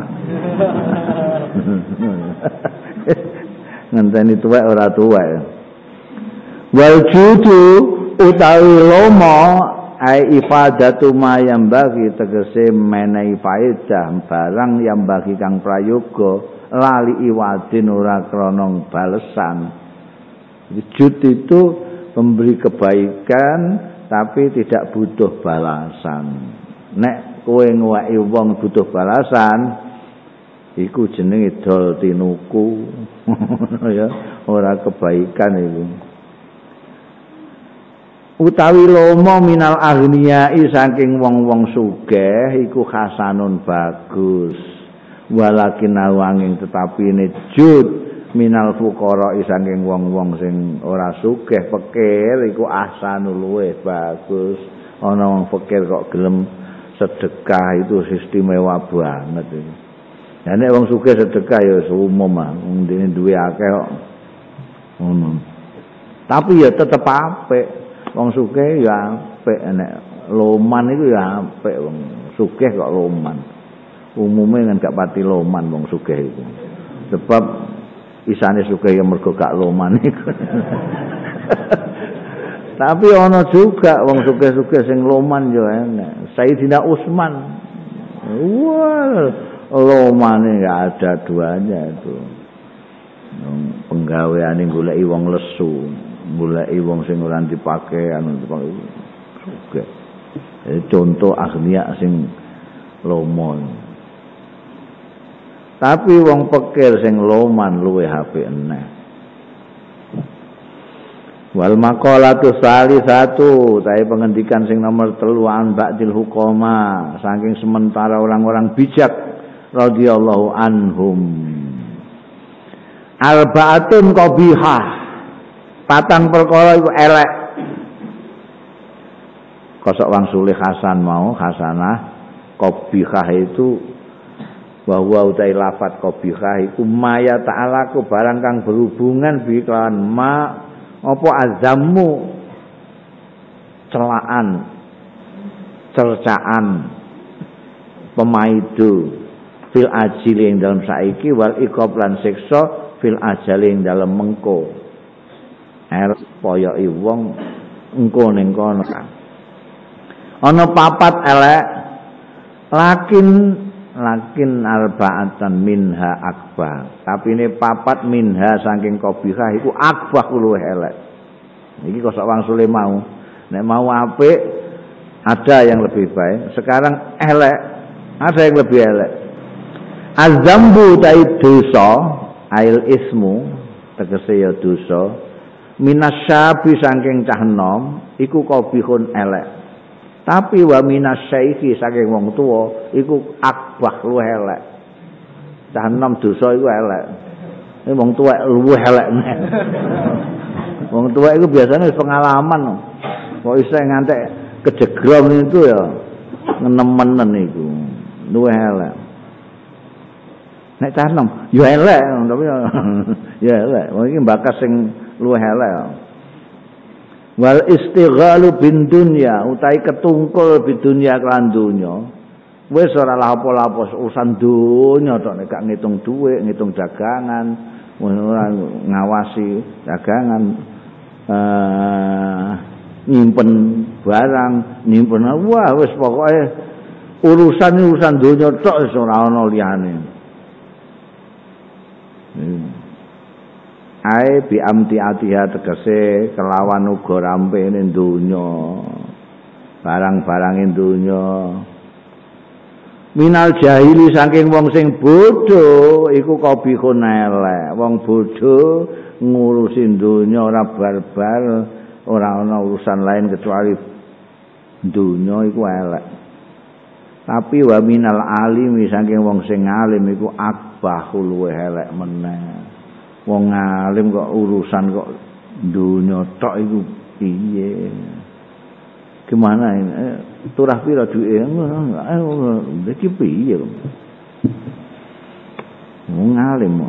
Ngenteni tuwek ora tuwek. Wal judu utawi lomo ai ifadatu ma yang bagi tegese menehi faedah barang yang bagi kang prayoga lali iwadin ora krana balesan. Jud itu memberi kebaikan tapi tidak butuh balasan. Nek kowe ngwaki wong butuh balasan iku jenenge dol tinuku. Ya, ora kebaikan iku. Utawi lomo minal aghniyai saking wong-wong sugih iku hasanun bagus. Walakin awanging tetapine jud minal fuqara saking wong-wong sing ora sugih pikir iku ahsanul luwih bagus. Ana wong pikir kok gelem sedekah itu istimewa banget itu. Ya nek wong sugih sedekah ya umum ah, wong dene duwe akeh kok. Ngono. Tapi ya tetep apik. Wong sugih ya apik nek loman iku ya apik wong sugih kok loman. Umume kan gak pati loman wong sugih iku. Sebab isane sugih ya mergo gak loman iku. Tapi ana juga wong sugih-sugih sing loman yo enek. Sayyidina Utsman. Wah, lomane gak ada duanya itu. Penggaweane goleki wong lesu, goleki wong sing ora dipake anu sugih. Contoh akhniya sing lomo. Tapi wong pikir sing loman luwih apik eneh. Wal maqalatu salisatu, tai pengendikan sing nomor telu an ba'dil hukama, saking sementara orang-orang bijak radhiyallahu anhum. Arba'atun qabihah. Patang perkara iku elek. Kosok wang sulih Hasan mau, Hasanah qabihah itu bahwa utai lafat qabihah iku maya ta'ala ku barang kang berhubungan bi kelawan ma apa azammu celaan cercaan pemaidu fil ajili ing dalam saiki wal iqab lan siksa fil ajali ing dalam mengko er poyoki wong engko ning kono kan ana papat elek lakin lakin arba'atan minha akbar tapi ini papat minha saking qabihah iku akbar luwih elek iki kok sak wangsule mau nek mau apik ada yang lebih baik sekarang elek ada yang lebih elek azambu tai dosa ail ismu tegese ya dosa minasyabi saking cah enom iku qabihun elek tapi wa minasyaikhi saking wong tuwa iku akbah luwih elek cah enom dosa iku elek iki wong tuwa luwih elek wong tuwa iku biasanya wis pengalaman kok iso ngantek kejegrom itu ya ngenemenen iku luwih elek nek cah enom ya elek tapi ya elek wong iki bakas sing luwih elek wal istighalu bin dunya utai ketungkul bin dunya kelan dunya wis ora lapo-lapo urusan dunya tok nek gak ngitung dhuwit ngitung dagangan ora ngawasi dagangan uh, nyimpen barang nyimpen wah wis pokoke urusan urusan dunya tok wis ora ana liyane hmm. Ai bi amti atiha tegese kelawan uga rampene donya barang-barang donya minal jahili saking wong sing bodho iku qabihun elek wong bodho ngurusi donya ora barbar ora ana urusan lain kecuali donya iku elek tapi wa minal alimi saking wong sing alim iku akbah luwih elek meneh wong alim kok urusan kok dunya tok iku piye gimana ini eh, turah pira duwe iki piye wong alim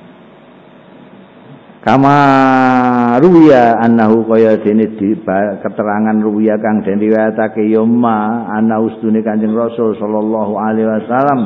kama ruwiya annahu kaya dene di keterangan ruwiya kang den riwayatake yoma ana ustune Kanjeng Rasul sallallahu alaihi wasallam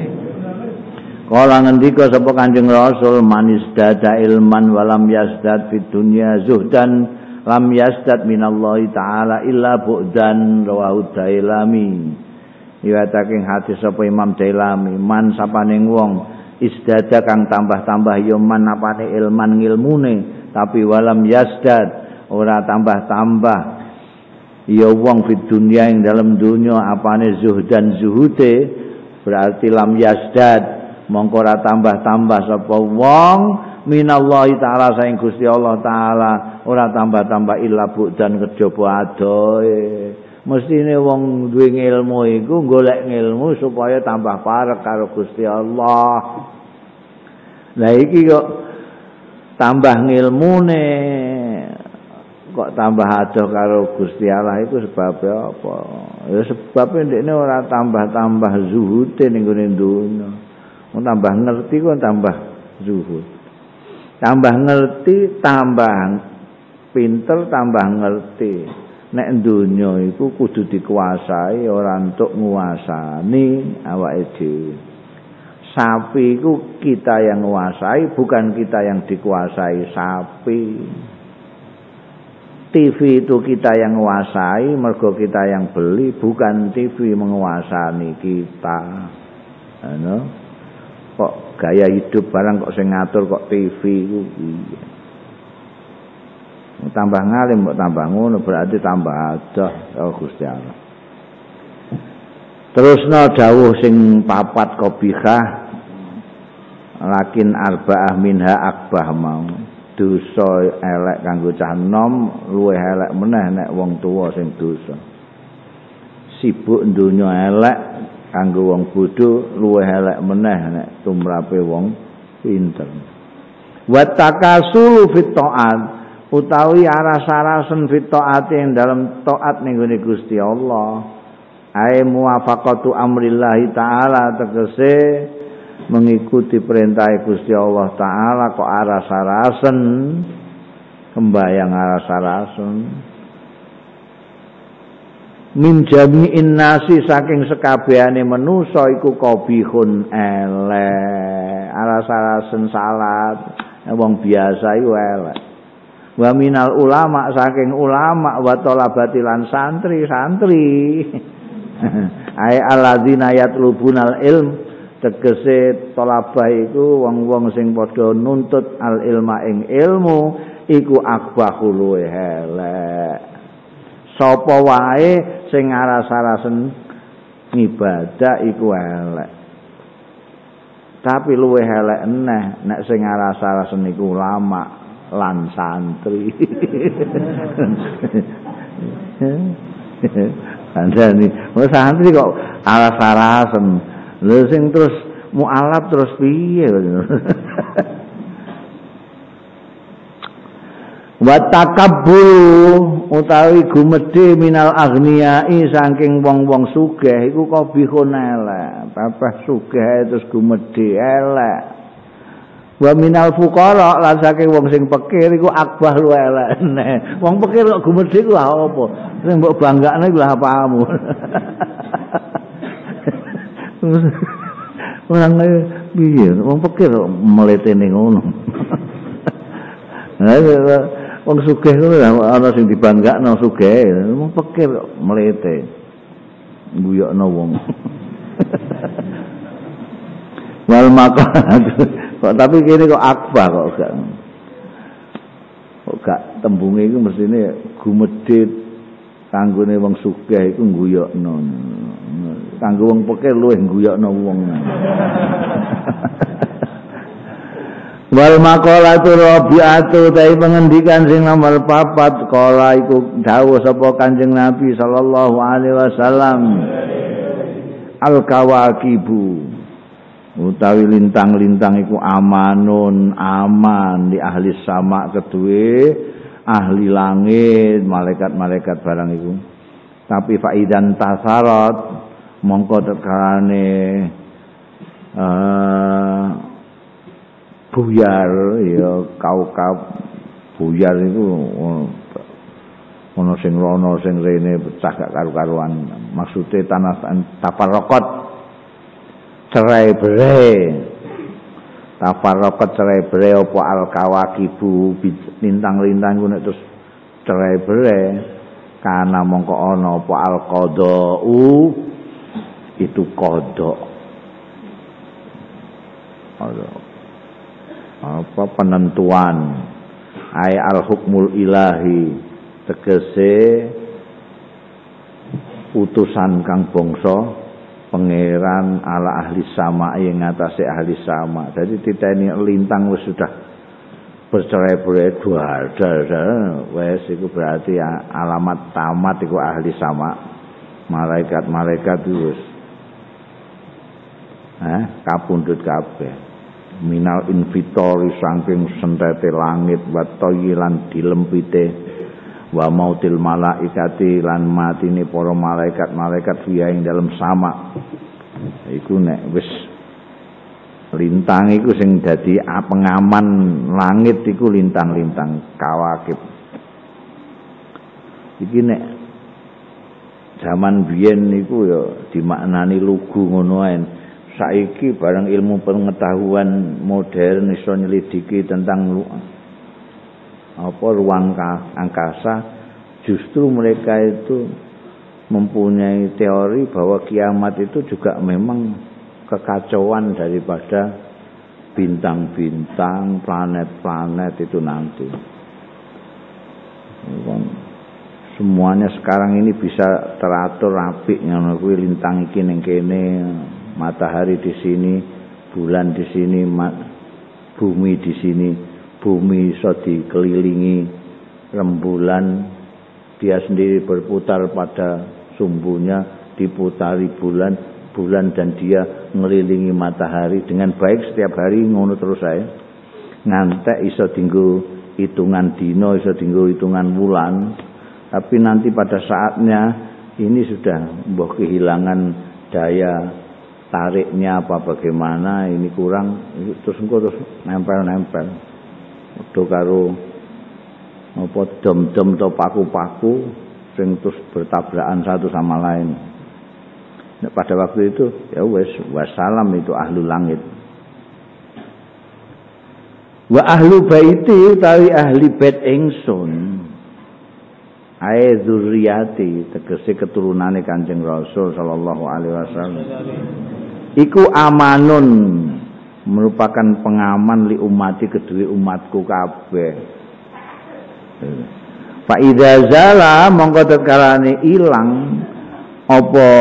kala ngendika sapa Kanjeng Rasul manis dada ilman walam yasdad fid dunya zuhdan lam yasdad minallahi taala illa bu'dan rawahu Dailami riwayatake hadis sapa Imam Dailami man sapaning wong isdada kang tambah-tambah ya man apane ilman ngilmune tapi walam yasdad ora tambah-tambah ya wong fid dunya ing dalam dunya apane zuhdan zuhude berarti lam yasdad mongko ora tambah-tambah sapa wong minallahi taala saing Gusti Allah taala ora tambah-tambah illa budan kejaba adohe mestine wong duwe ilmu iku golek ilmu supaya tambah parek karo Gusti Allah lah iki kok tambah ngilmune kok tambah adoh karo Gusti Allah iku sebab apa ya sebab ndekne ora tambah-tambah zuhude ning gone dunya tambah ngerti kok tambah zuhud tambah ngerti tambah pinter tambah ngerti nek donya iku kudu dikuasai ora entuk nguasani awake dhewe sapi iku kita yang nguasai bukan kita yang dikuasai sapi T V itu kita yang nguasai mergo kita yang beli bukan T V menguasani kita ano kok gaya hidup barang kok sing ngatur kok T V ku piye tambah ngalim kok tambah ngono berarti tambah adoh karo Gusti Allah terusno dawuh sing papat qabihah lakin arba'ah minha akbah mau dosa elek kanggo cah enom luwih elek meneh nek wong tuwa sing dosa sibuk donya elek kanggo wong bodho luwih elek meneh nek tumrape wong pinter. Wa takasulu fit taat utawi aras-arasen fit taat ing dalam taat ning gone Gusti Allah. Ai muwafaqatu amrillah taala tegese mengikuti perintah Gusti Allah Ta'ala kok aras-arasen kembayang aras-arasen min jami'in nasi saking sekabehane manusa iku qabihun elek aras-arasen salat wong biasa iku elek wa minal ulama saking ulama wa talabati lan santri-santri ai alladzina yatlubunal ilm tegese talabah iku wong-wong sing padha nuntut al ilma ing ilmu iku akbahu luwih elek sapa wae sing aras-arasen ngibadah iku elek tapi luwih elek eneh nek sing aras-arasen iku ulama lan santri Andani, wong santri kok aras-arasen. Lha sing terus mualaf terus piye? Wa takabbur utawi gumedhe minal aghniyai saking wong-wong sugih iku qabihun elek. Babah sugih terus gumedhe elek. Wa minal fuqara lan saking wong sing pikir iku akbah lu elek. Wong pikir kok gumedhe ku apa? Sing mbok banggakne iku lha apamu. Orang piye? Wong pikir mletene ngono. Wong sugih kuwi ana sing dibanggakno sugih, wong pikir mlete. Guyokno wong. Wal makan. Kok tapi kene kok akbah kok gak. Kok gak tembunge iku mestine gumedhit kanggone wong sugih iku guyokno. Kanggo wong pikir luwih guyokno wong. Wal maqalatu rabi'atu tai pengendikan sing nomor papat kala iku dawuh sapa Kanjeng Nabi sallallahu alaihi wasallam al kawakibu utawi lintang-lintang iku amanun aman di ahli sama kedue ahli langit malaikat-malaikat barang iku tapi faidan tasarat mongko tekarane uh, buyar ya kaukab buyar itu ono sing rono sing rene pecah gak karu-karuan maksude tanah tafarraqat cerai berai tafarraqat cerai berai apa al kawakibu lintang-lintang ku nek terus cerai berai kana mongko ana apa al qadau itu qada ada apa penentuan ay al hukmul ilahi tegese utusan kang bangsa pangeran ala ahli sama yang ngatasi ahli sama jadi titeni lintang wis sudah bercerai-berai dua wes itu berarti alamat tamat itu ahli sama malaikat-malaikat itu eh kapundhut kabeh minal invitori saking sentete langit wa toyilan dilempite wa mautil malaikati lan matine para malaikat-malaikat via ing dalam sama iku nek wis lintang iku sing dadi pengaman langit iku lintang-lintang kawakib iki nek zaman biyen niku ya dimaknani lugu ngono ae saiki barang ilmu pengetahuan modern iso nyelidiki tentang apa ruang angkasa justru mereka itu mempunyai teori bahwa kiamat itu juga memang kekacauan daripada bintang-bintang planet-planet itu nanti semuanya sekarang ini bisa teratur rapi ngono kuwi lintang iki ning kene matahari di sini, bulan di sini, bumi di sini, bumi iso dikelilingi rembulan, dia sendiri berputar pada sumbunya, diputari bulan, bulan dan dia ngelilingi matahari dengan baik setiap hari ngono terus saya. Ngantek iso dinggo hitungan dino, iso dinggo hitungan bulan, tapi nanti pada saatnya ini sudah mbah kehilangan daya tariknya apa bagaimana ini kurang, terus engko terus nempel-nempel. Padha karo apa dom-dom atau paku-paku sing terus bertabrakan satu sama lain. Nah, pada waktu itu ya wes wassalam itu ahlu langit. Wa ahlu baiti utawi ahli bait ingsun. Ae dzurriyyati tegese keturunane Kanjeng Rasul sallallahu alaihi wasallam. Iku amanun merupakan pengaman li umati kedue umatku kabeh. Fa idza zala mongko tetkalane ilang apa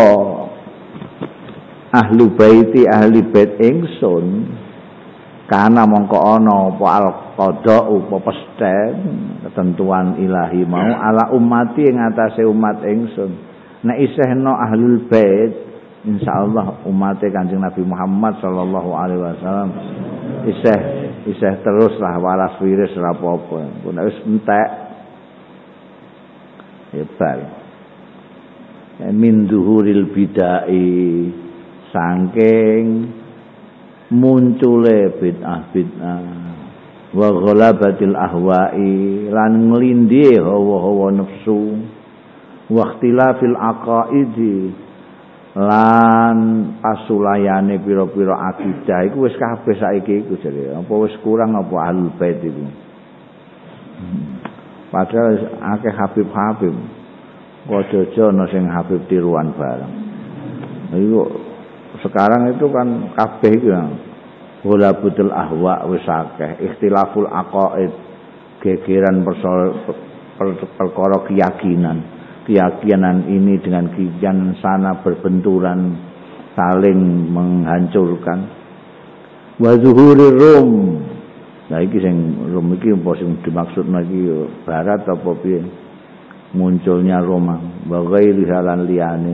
ahlu baiti ahli bait ingsun kana mongko ana apa al-qada apa pesten ketentuan ilahi mau ala ummati ing atase umat ingsun nek isih ana ahlul bait insyaallah umate Kanjeng Nabi Muhammad sallallahu alaihi wasallam isih isih terus lah waras wiris ora apa-apa nek wis entek hebat min duhuril bidai saking muncule bid'ah-bid'ah wa ghalabatil ahwa'i lan nglindhi hawa-hawa nafsu wa ikhtilafil aqaidi lan pasulayane pira-pira akidah iku wis kabeh saiki iku jare apa wis kurang apa ahlul bait iku padahal akeh habib-habib kok aja ana sing habib tiruan bareng iku sekarang itu kan kabeh itu ya ghalabatul ahwa wis akeh ikhtilaful aqaid gegeran perkara keyakinan keyakinan ini dengan keyakinan sana berbenturan saling menghancurkan wa zuhurir rum nah iki sing rum iki apa sing dimaksud lagi barat apa piye munculnya Roma wa ghairi halan liyane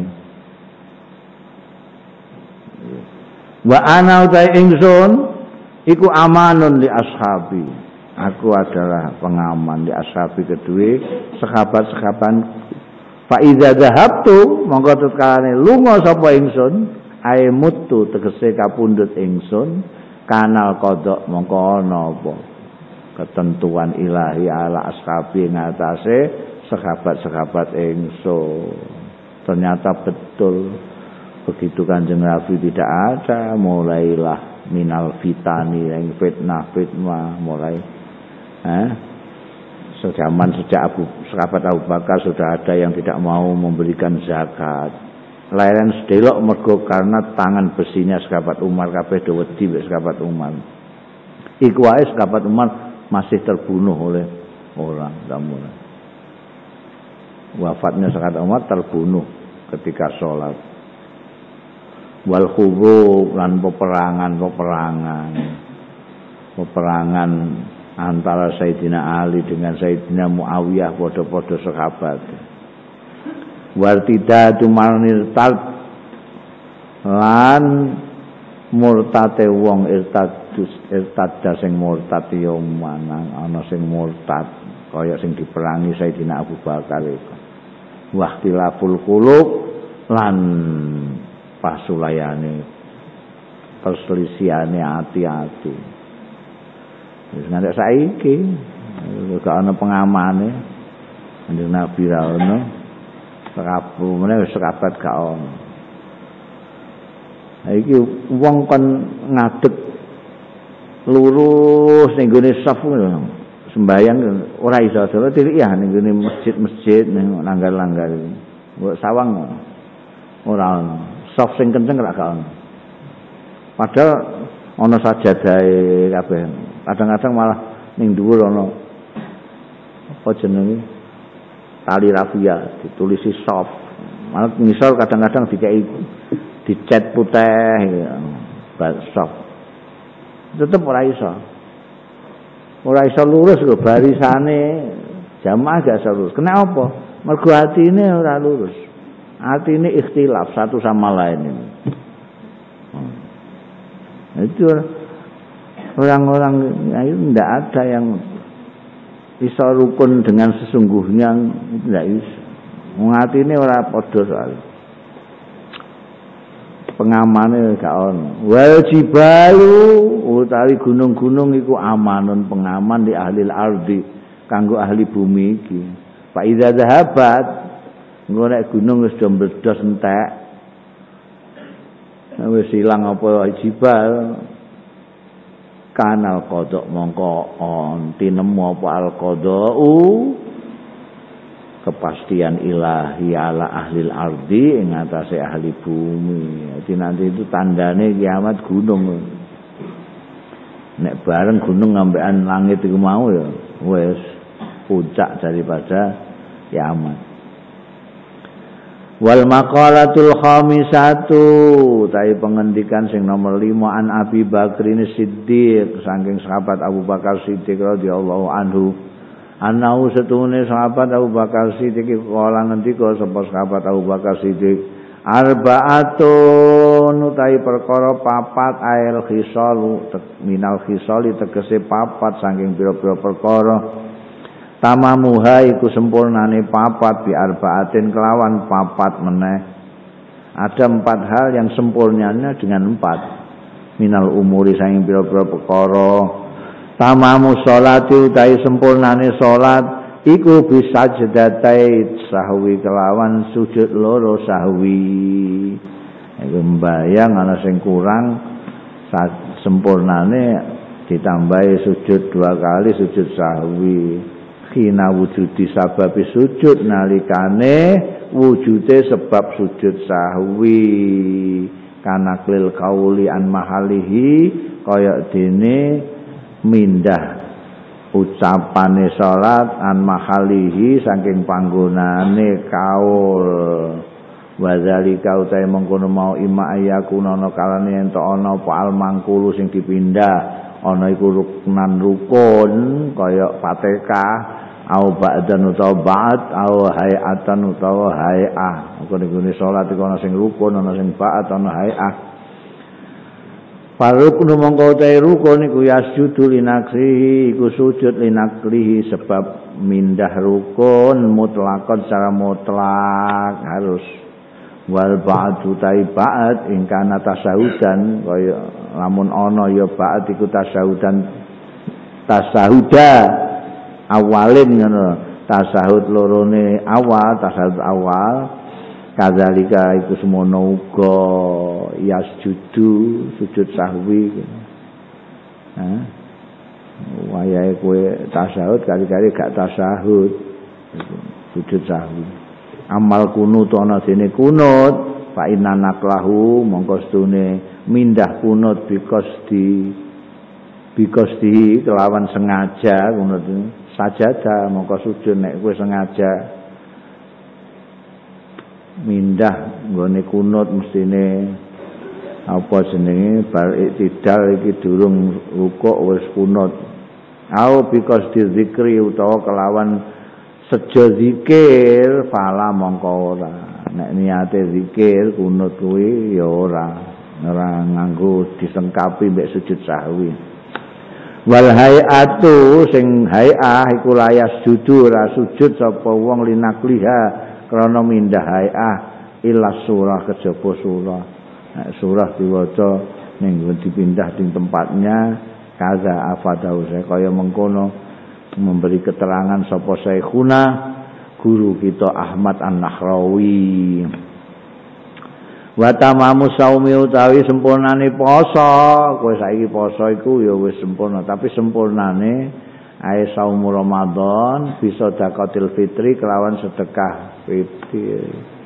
wa ana utai ingsun iku amanun li ashabi aku adalah pengaman li ashabi kedue sahabat-sahabat fa idza dhahabtu monggo tetkane lunga sapa ingsun ae mutu tegese kapundhut ingsun kanal kodok mongko ana apa ketentuan ilahi ala ashabi ngatasé sahabat-sahabat ingsun ternyata betul. Begitu Kanjeng Nabi tidak ada, mulailah minal fitani yang fitnah fitnah mulai. Eh? Sejaman sejak Abu sahabat Abu Bakar sudah ada yang tidak mau memberikan zakat. Lairan sedelok mergo karena tangan besinya sahabat Umar kabeh do wedi wis sahabat Umar. Iku wae sahabat Umar masih terbunuh oleh orang tamu. Wafatnya sahabat Umar terbunuh ketika sholat. Wal khurub lan peperangan peperangan peperangan antara Sayyidina Ali dengan Sayyidina Muawiyah padha-padha sahabat wartidatu marnirtad lan murtate wong irtadus irtadda sing murtad ya manang ana sing murtad kaya sing diperangi Sayyidina Abu Bakar iku wahtilaful qulub lan pasulayane perselisihane ati-ati wis nganti saiki gak ana pengamane Kanjeng Nabi ra ono sekabu meneh wis sekabat gak ono iki wong kon ngadeg lurus ning gone saf sembayang ora iso dhewe tilik ya ning gone masjid-masjid ning langgar-langgar mbok sawang ora ono saf sing kenceng ra gak ono. Padahal ana sajadahe kabeh. Kadang-kadang malah ning dhuwur ana apa jenenge? Tali rafia ditulisi saf. Malah ngisor kadang-kadang dikai dicat putih bal saf. Tetep ora iso. Ora iso lurus kok barisane jamaah gak iso lurus. Kenapa? Mergo atine ora lurus. Arti ini ikhtilaf satu sama lain ini. Hmm. Itu orang-orang itu tidak ada yang bisa rukun dengan sesungguhnya, tidak bisa. Hati ini orang podo soal. pengamane gak ono. Wal jibalu utawi gunung-gunung iku amanun pengaman di ahli ardi kanggo ahli bumi iki. Fa iza dhahabat engko nek gunung wis do meledos entek. Wis ilang apa jibal kanal kodok mongko on tinemu apa al qadau kepastian ilahi ala ahli ardi ing atase ahli bumi. Jadi nanti itu tandane kiamat gunung. Nek bareng gunung ngambekan langit iku mau ya wis puncak daripada kiamat. Wal maqalatul khamisatu tai pengendikan sing nomor lima an Abi Bakrin Siddiq saking sahabat Abu Bakar Siddiq radhiyallahu anhu. Anau setune sahabat Abu Bakar Siddiq kala ngendika sapa sahabat Abu Bakar Siddiq arbaatun utai perkara papat ail khisalu minal khisali tegese papat saking pira-pira perkara tamamuha iku sempurnane papat bi arbaatin kelawan papat meneh ada empat hal yang sempurnanya dengan empat minal umuri saking pira-pira perkara tamamu sholati utai sempurnane sholat iku bisa jedatai sahwi kelawan sujud loro sahwi iku mbayang ana sing kurang sempurnane ditambahi sujud dua kali sujud sahwi khina wujudi sababi sujud nalikane wujude sebab sujud sahwi kanaklil kauli an mahalihi kaya dene mindah ucapane salat an mahalihi saking panggonane kaul wadzalika utahe mengkono mau ima ayakuna ana kalane ento ana apa al mangkulu sing dipindah ana iku ruknan rukun kaya Fatihah au ba'dan utawa ba'd au hayatan utawa hayah ngene salat iku ana sing rukun ana sing ba'd ana hayah Faruknu mongko te rukun iku yasjudu linakrihi iku sujud linakrihi sebab mindah rukun mutlakon secara mutlak harus wal ba'du tai ba'd ing kana tasahudan kaya lamun ana ya ba'd iku tasahudan tasahuda awalin ngono tasahud lorone awal tasahud awal kadzalika iku semono uga yasjudu sujud sahwi. Hah? Wayahe kowe tasahud kali-kali gak tasahud. Sujud sahwi. Amal kunut ana dene kunut, fa inna naklahu mongko stune mindah kunut bikos di bikos di kelawan sengaja kunut sajadah mongko sujud nek kowe sengaja mindah nggone kunut mestine apa jenenge bar iktidal iki durung rukuk wis kunut au because dzikri utawa kelawan sejo zikir fala mongko ora nek niate zikir kunut kuwi ya ora ora nganggo disengkapi mbek sujud sahwi wal hayatu sing hayah iku layas judu ra sujud sapa wong linakliha krana mindah hayah ila surah kejaba surah nek surah diwaca ning dipindah di tempatnya kaza afadau saya kaya mengkono memberi keterangan sapa Syekhuna guru kita Ahmad An-Nahrawi wa tamamu saumi utawi sempurnane poso kowe saiki poso iku ya wis sempurna tapi sempurnane ae saumu Ramadan bisa zakatul fitri kelawan sedekah fitri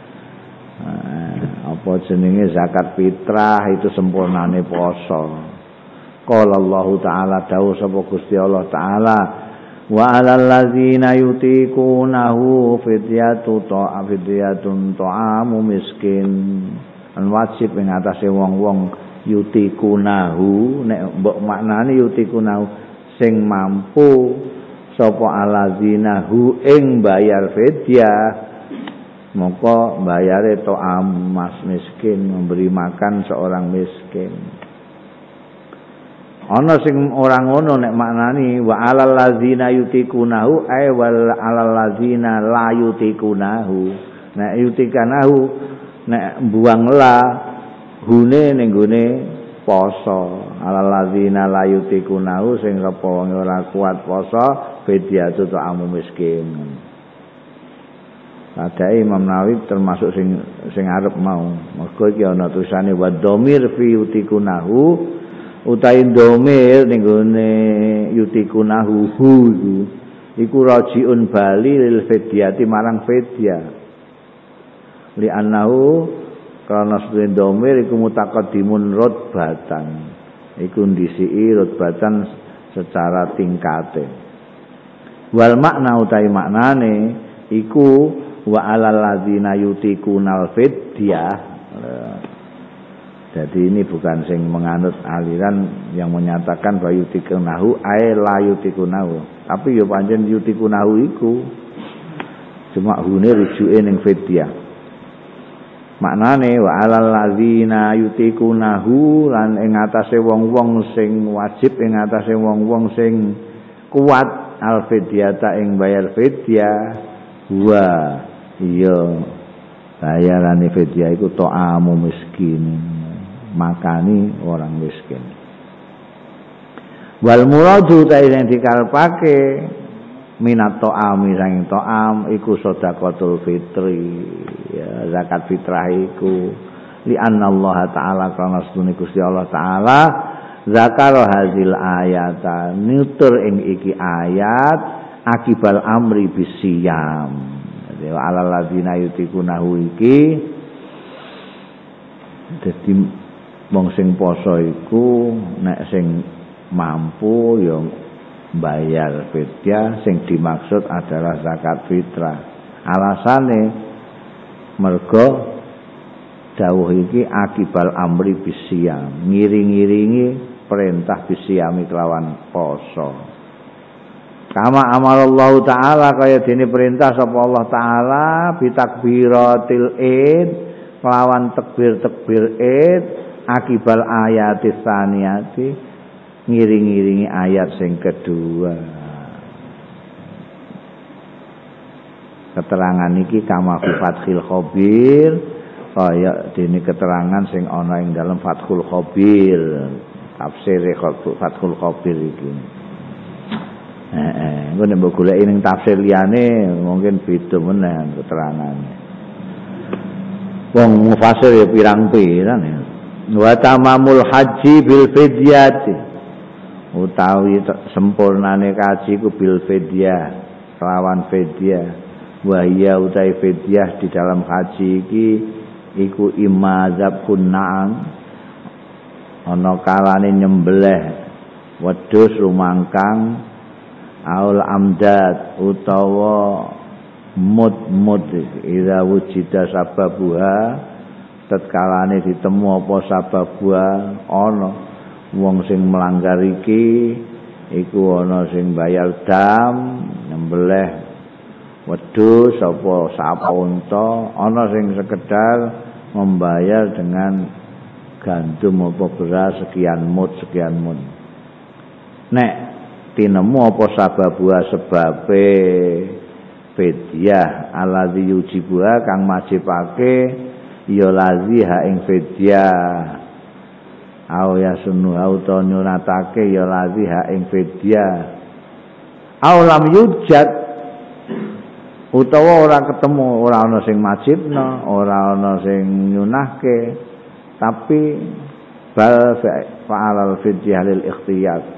nah, apa jenenge zakat fitrah itu sempurnane poso qala Allah taala dawuh sapa Gusti Allah taala wa alal ladzina yutiqunahu fidyatu ta'a fidyatun ta'amu miskin an wajib ing atase wong-wong yutiqunahu nek mbok maknane yutiqunahu sing mampu sapa alazina hu ing bayar fidyah moko bayare ta'am mas miskin memberi makan seorang miskin ana sing ora ngono nek maknani wa alal ladzina yutikunahu ay wal alal ladzina la yutikunahu nek yutikanahu nek buang la hune ning gone poso alal ladzina la yutikunahu sing apa wong ora kuat poso fidyatu ta'amu miskin. Ada Imam Nawawi termasuk sing sing arep mau. Mergo iki ana tulisane wa dhamir fi yutikunahu utahe dhamir ning gone yutikunahu hu iku rajiun bali lil fidyati marang fidya. Li annahu karena sedene dhamir iku mutaqaddimun rutbatan. Iku ndisiki rutbatan secara tingkate. Wal makna utahe maknane iku wa alal ladzina yutikunal fidyah. Jadi ini bukan sing menganut aliran yang menyatakan bahwa yutikunahu ay la yutikunahu, tapi ya pancen yutikunahu iku cuma hune rujuke ning fidyah. Maknane wa alal ladzina yutikunahu lan ing atase wong-wong sing wajib ing atase wong-wong sing kuat al fidyata ing bayar fidyah wa iya bayarane fidyah iku ta'amu miskin, makani orang miskin. Wal muradu ta sing dikarepake minat ta'ami sanging ta'am iku sedekatul fitri ya zakat fitrah iku li anna Allah taala kana sedune Gusti Allah taala zakara hazil ayata nutur ing iki ayat akibal amri bisiyam. Jadi alal ladzina yutikunahu iki dadi wong sing poso iku nek sing mampu ya bayar fidyah, sing dimaksud adalah zakat fitrah. Alasane mergo dawuh iki akibal amri bisiyam, ngiring-iringi perintah bisiyami kelawan poso. Kama amarallahu taala kaya dene perintah sapa Allah taala bitakbiratil id kelawan takbir-takbir id akibal ayatis saniyati ngiring-iringi ayat sing kedua. Keterangan iki kama fi Fathul Khabir kaya dene keterangan sing ana ing dalam Fathul Khabir, tafsir Fathul Khabir iki. Heeh, engko nek mbok goleki ning tafsir liyane mungkin beda meneh keterangane. Wong mufasir ya pirang-pirang ya. Wa tamamul haji bil fidyati. Utawi sempurnane kaji ku bil fidyah, kelawan fidyah. Wa hiya utawi fidyah di dalam haji iki iku imazab kun'am. Ana kalane nyembelih wedhus rumangkang aul amdad utawa mud-mud ida wujida sababuha tatkalane ditemu apa sababuha ana wong sing melanggar iki iku ana sing bayar dam nyembelih wedhus apa sapa unta ana sing sekedar membayar dengan gandum apa beras sekian mud sekian mud. Nek tinemu apa sababua sebabe fidyah alladzi yujibuha kang majibake ya laziha ing fidyah au ya sunu au to nyunatake ya laziha ing fidyah au lam yujad utawa ora ketemu ora ana sing majibna ora ana sing nyunahke tapi bal fa'alal fidyah lil ikhtiyar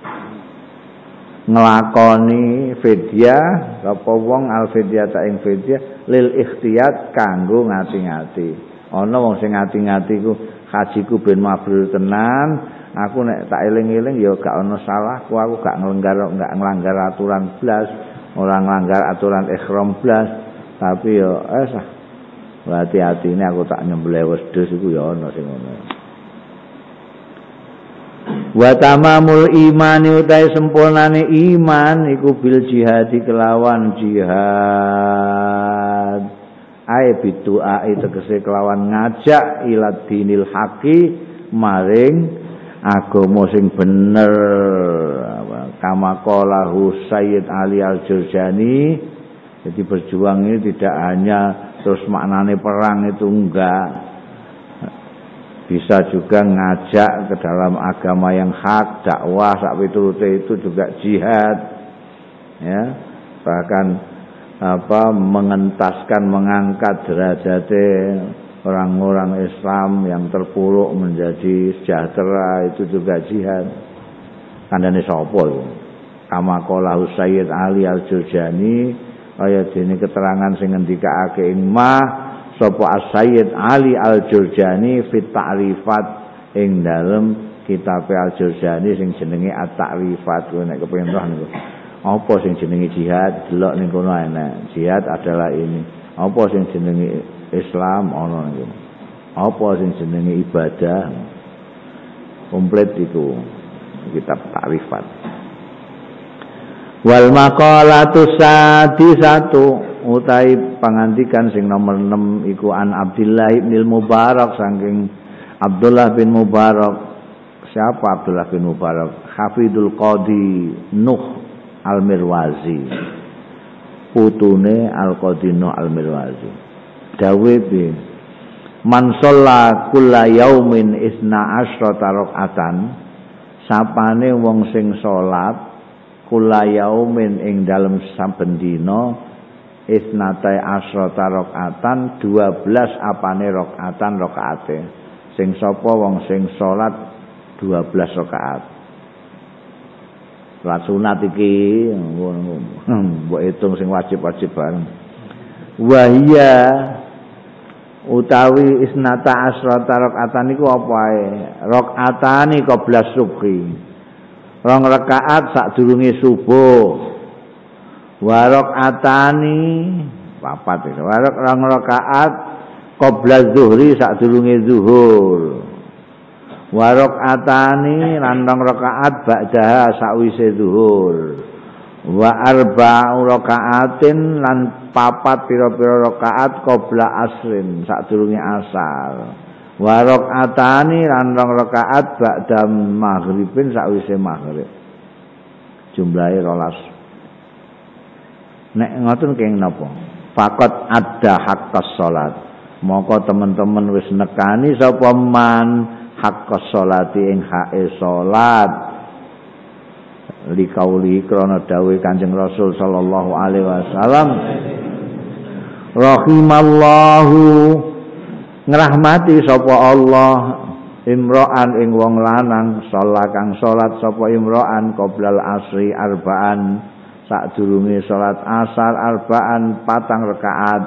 nglakoni fidyah apa wong al fidyah ta ing fidyah lil ikhtiyat kanggo ngati-ngati. Ana wong sing ngati-ngati ku hajiku ben mabrur tenan, aku nek tak eling-eling ya gak ana salahku, aku gak nglanggar gak nglanggar aturan blas, ora nglanggar aturan ihram blas, tapi ya eh sah hati-hatine aku tak nyembelih wedhus iku ya ana sing ngono. Wa tamamul imani utai sempurnane iman iku bil jihadi kelawan jihad ae bidu'a tegese kelawan ngajak ila dinil haqi maring agama sing bener kama qalahu Sayyid Ali Al-Jurjani. Jadi berjuang ini tidak hanya terus maknane perang itu enggak. bisa juga ngajak ke dalam agama yang hak, dakwah sak piturute itu juga jihad, ya, bahkan apa mengentaskan, mengangkat derajatnya orang-orang Islam yang terpuruk menjadi sejahtera, itu juga jihad. Kandhane sapa iku? Kama qala Sayyid Ali Al-Jurjani, kaya dene keterangan sing ngendikake ing ma sapa As-Sayyid Ali Al-Jurjani fit ta'rifat ing dalem kitab Al-Jurjani sing jenenge At-Ta'rifat. Kowe nek kepengin roh niku apa sing jenenge jihad, delok ning kono ana. Jihad adalah ini. Apa sing jenenge Islam ana niku. Apa sing jenenge ibadah. Komplit iku kitab Ta'rifat. Wal maqalatu sadisatu utai pangandikan sing nomor enam iku an Abdullah bin Mubarak saking Abdullah bin Mubarak. Siapa Abdullah bin Mubarak? Hafidul Qadi Nuh Al-Mirwazi, putune Al-Qadi Nuh Al-Mirwazi. Dawe bi man shalla kulla yaumin isna asyrata rakaatan, sapane wong sing salat kulla yaumin ing dalem saben dina isnatai asrata rakaatan dua belas apane rakaatan rakaate. Sing sapa wong sing salat dua belas rakaat. Salat sunat iki mbok hitung sing wajib-wajib bareng. Wa hiya utawi isnata asrata rakaatan iku apa ae? Rakaatane qabla subhi. Rong rakaat sadurunge subuh. Warok atani papat itu. Warok rong rakaat qabla zuhri sadurunge zuhur. Warok atani lan rong rakaat ba'daha sakwise zuhur. Wa arba'u rakaatin lan papat pira-pira rakaat qabla asrin sadurunge asar. Warok atani lan rong rakaat ba'da maghribin sakwise maghrib. Jumlahe rolas. Nek ngoten kenging napa? Faqat ada haqqas salat. Moko teman-teman wis nekani sapa man haqqas salati ing hae salat. Likauli krana dawuh Kanjeng Rasul sallallahu alaihi wasallam. Rahimallahu ngrahmati sapa Allah imra'an ing wong lanang salat kang salat sapa imra'an qoblal asri arba'an sadurunge salat asar arba'an patang rakaat.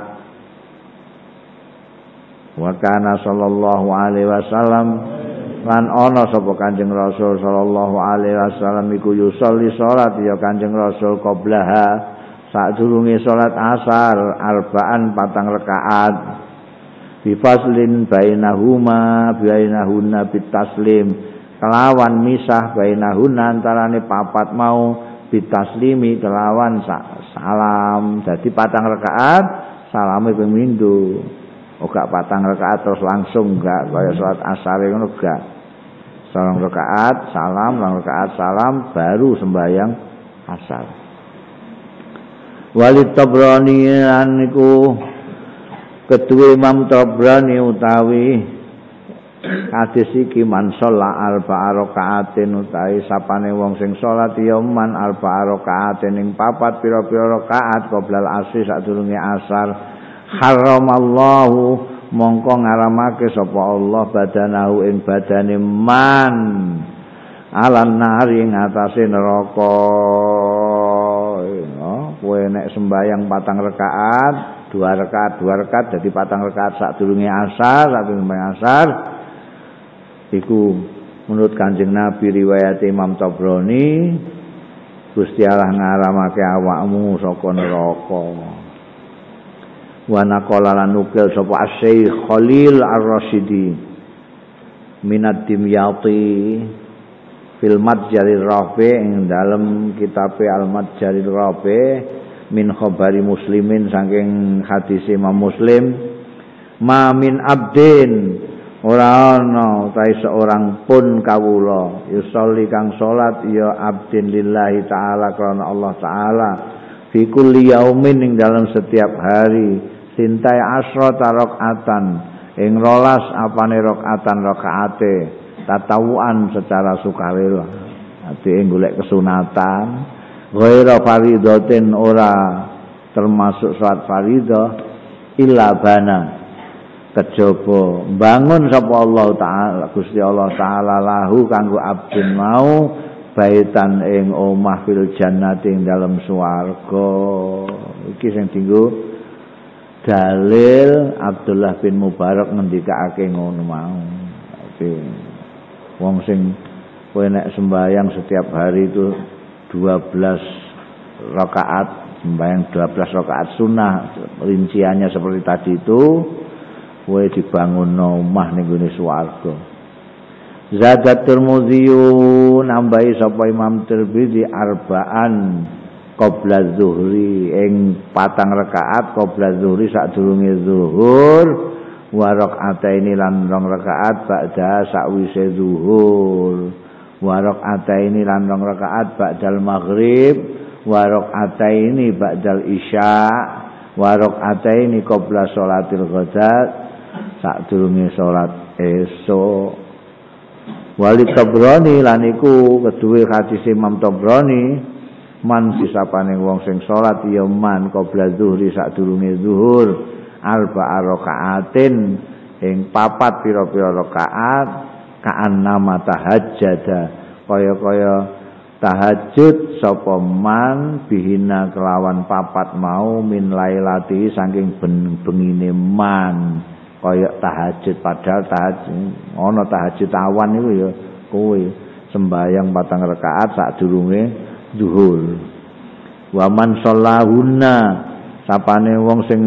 Wa kana sallallahu alaihi wasallam lan ana sapa Kanjeng Rasul sallallahu alaihi wasallam iku yusolli salat ya Kanjeng Rasul qoblaha sadurunge salat asar arba'an patang rakaat. Bifaslin bainahuma bainahunna bitaslim kelawan misah bainahunna antarane papat mau bitaslimi kelawan salam. Jadi patang rakaat salame ping pindho. Ora patang rakaat terus langsung enggak kaya salat asar ngono enggak. Salam rakaat salam, rong rakaat salam baru sembahyang asar. Walid Tabrani niku kedua Imam Tabrani utawi hadis iki man sholla arba'a rakaatin utawi sapane wong sing salat ya man arba'a rakaatin ing papat pira-pira rakaat qoblal asri sadurunge asar haramallahu mongko ngaramake sapa Allah badanahu ing badane man alan nari ing atase neraka. Kowe nek sembayang patang rakaat dua rakaat dua rakaat jadi patang rakaat sadurunge asar sadurunge asar iku menurut Kanjeng Nabi riwayat Imam Tabrani Gusti Allah ngaramake awakmu saka neraka. Wa naqala lan nukil sapa Asy-Syaikh Khalil Ar-Rasyidi minad dimyati fil Madjaril Rabi ing dalem kitabe Al-Madjaril Rabi min khabari muslimin saking hadis Imam Muslim ma min abdin ora ana utahe seorang pun kawula yusolli kang salat ya abdin lillahi taala karena Allah taala fi kulli yaumin ing dalam setiap hari sintai asrata rakaatan ing rolas apane rakaatan rakaate tatawuan secara sukarela ati golek kesunatan ghaira fardhatin ora termasuk salat fardhah illa bana kejaba bangun sapa Allah taala Gusti Allah taala lahu kanggo abdin mau baitan ing omah fil jannati ing dalem swarga iki sing dienggo dalil Abdullah bin Mubarak ngendikake ngono mau tapi wong sing kowe nek sembahyang setiap hari itu dua belas rakaat sembahyang dua belas rakaat sunnah rinciannya seperti tadi itu kowe dibangun omah ning gone swarga. Zadat Tirmidzi nambahi sapa Imam Tirmidzi arba'an qabla zuhri ing patang rakaat qabla zuhri sadurunge zuhur wa rakaataini lan rong rakaat ba'da sakwise zuhur wa rakaataini lan rong rakaat ba'dal maghrib wa rakaataini ba'dal isya wa rakaataini qabla sholatil ghadat sadurunge salat esuk. Wali Tabrani lan iku keduwe hadis Imam Tabrani man sisapane wong sing salat ya man qabla zuhri sadurunge zuhur arba'a rakaatin ing papat pira-pira rakaat ka'annama tahajjada kaya-kaya tahajud sapa man bihina kelawan papat mau min lailati saking bengine man kaya tahajud padahal tahajud ana tahajud awan iku ya kowe sembahyang patang rakaat sadurunge zuhur. Wa man shallahunna sapane wong sing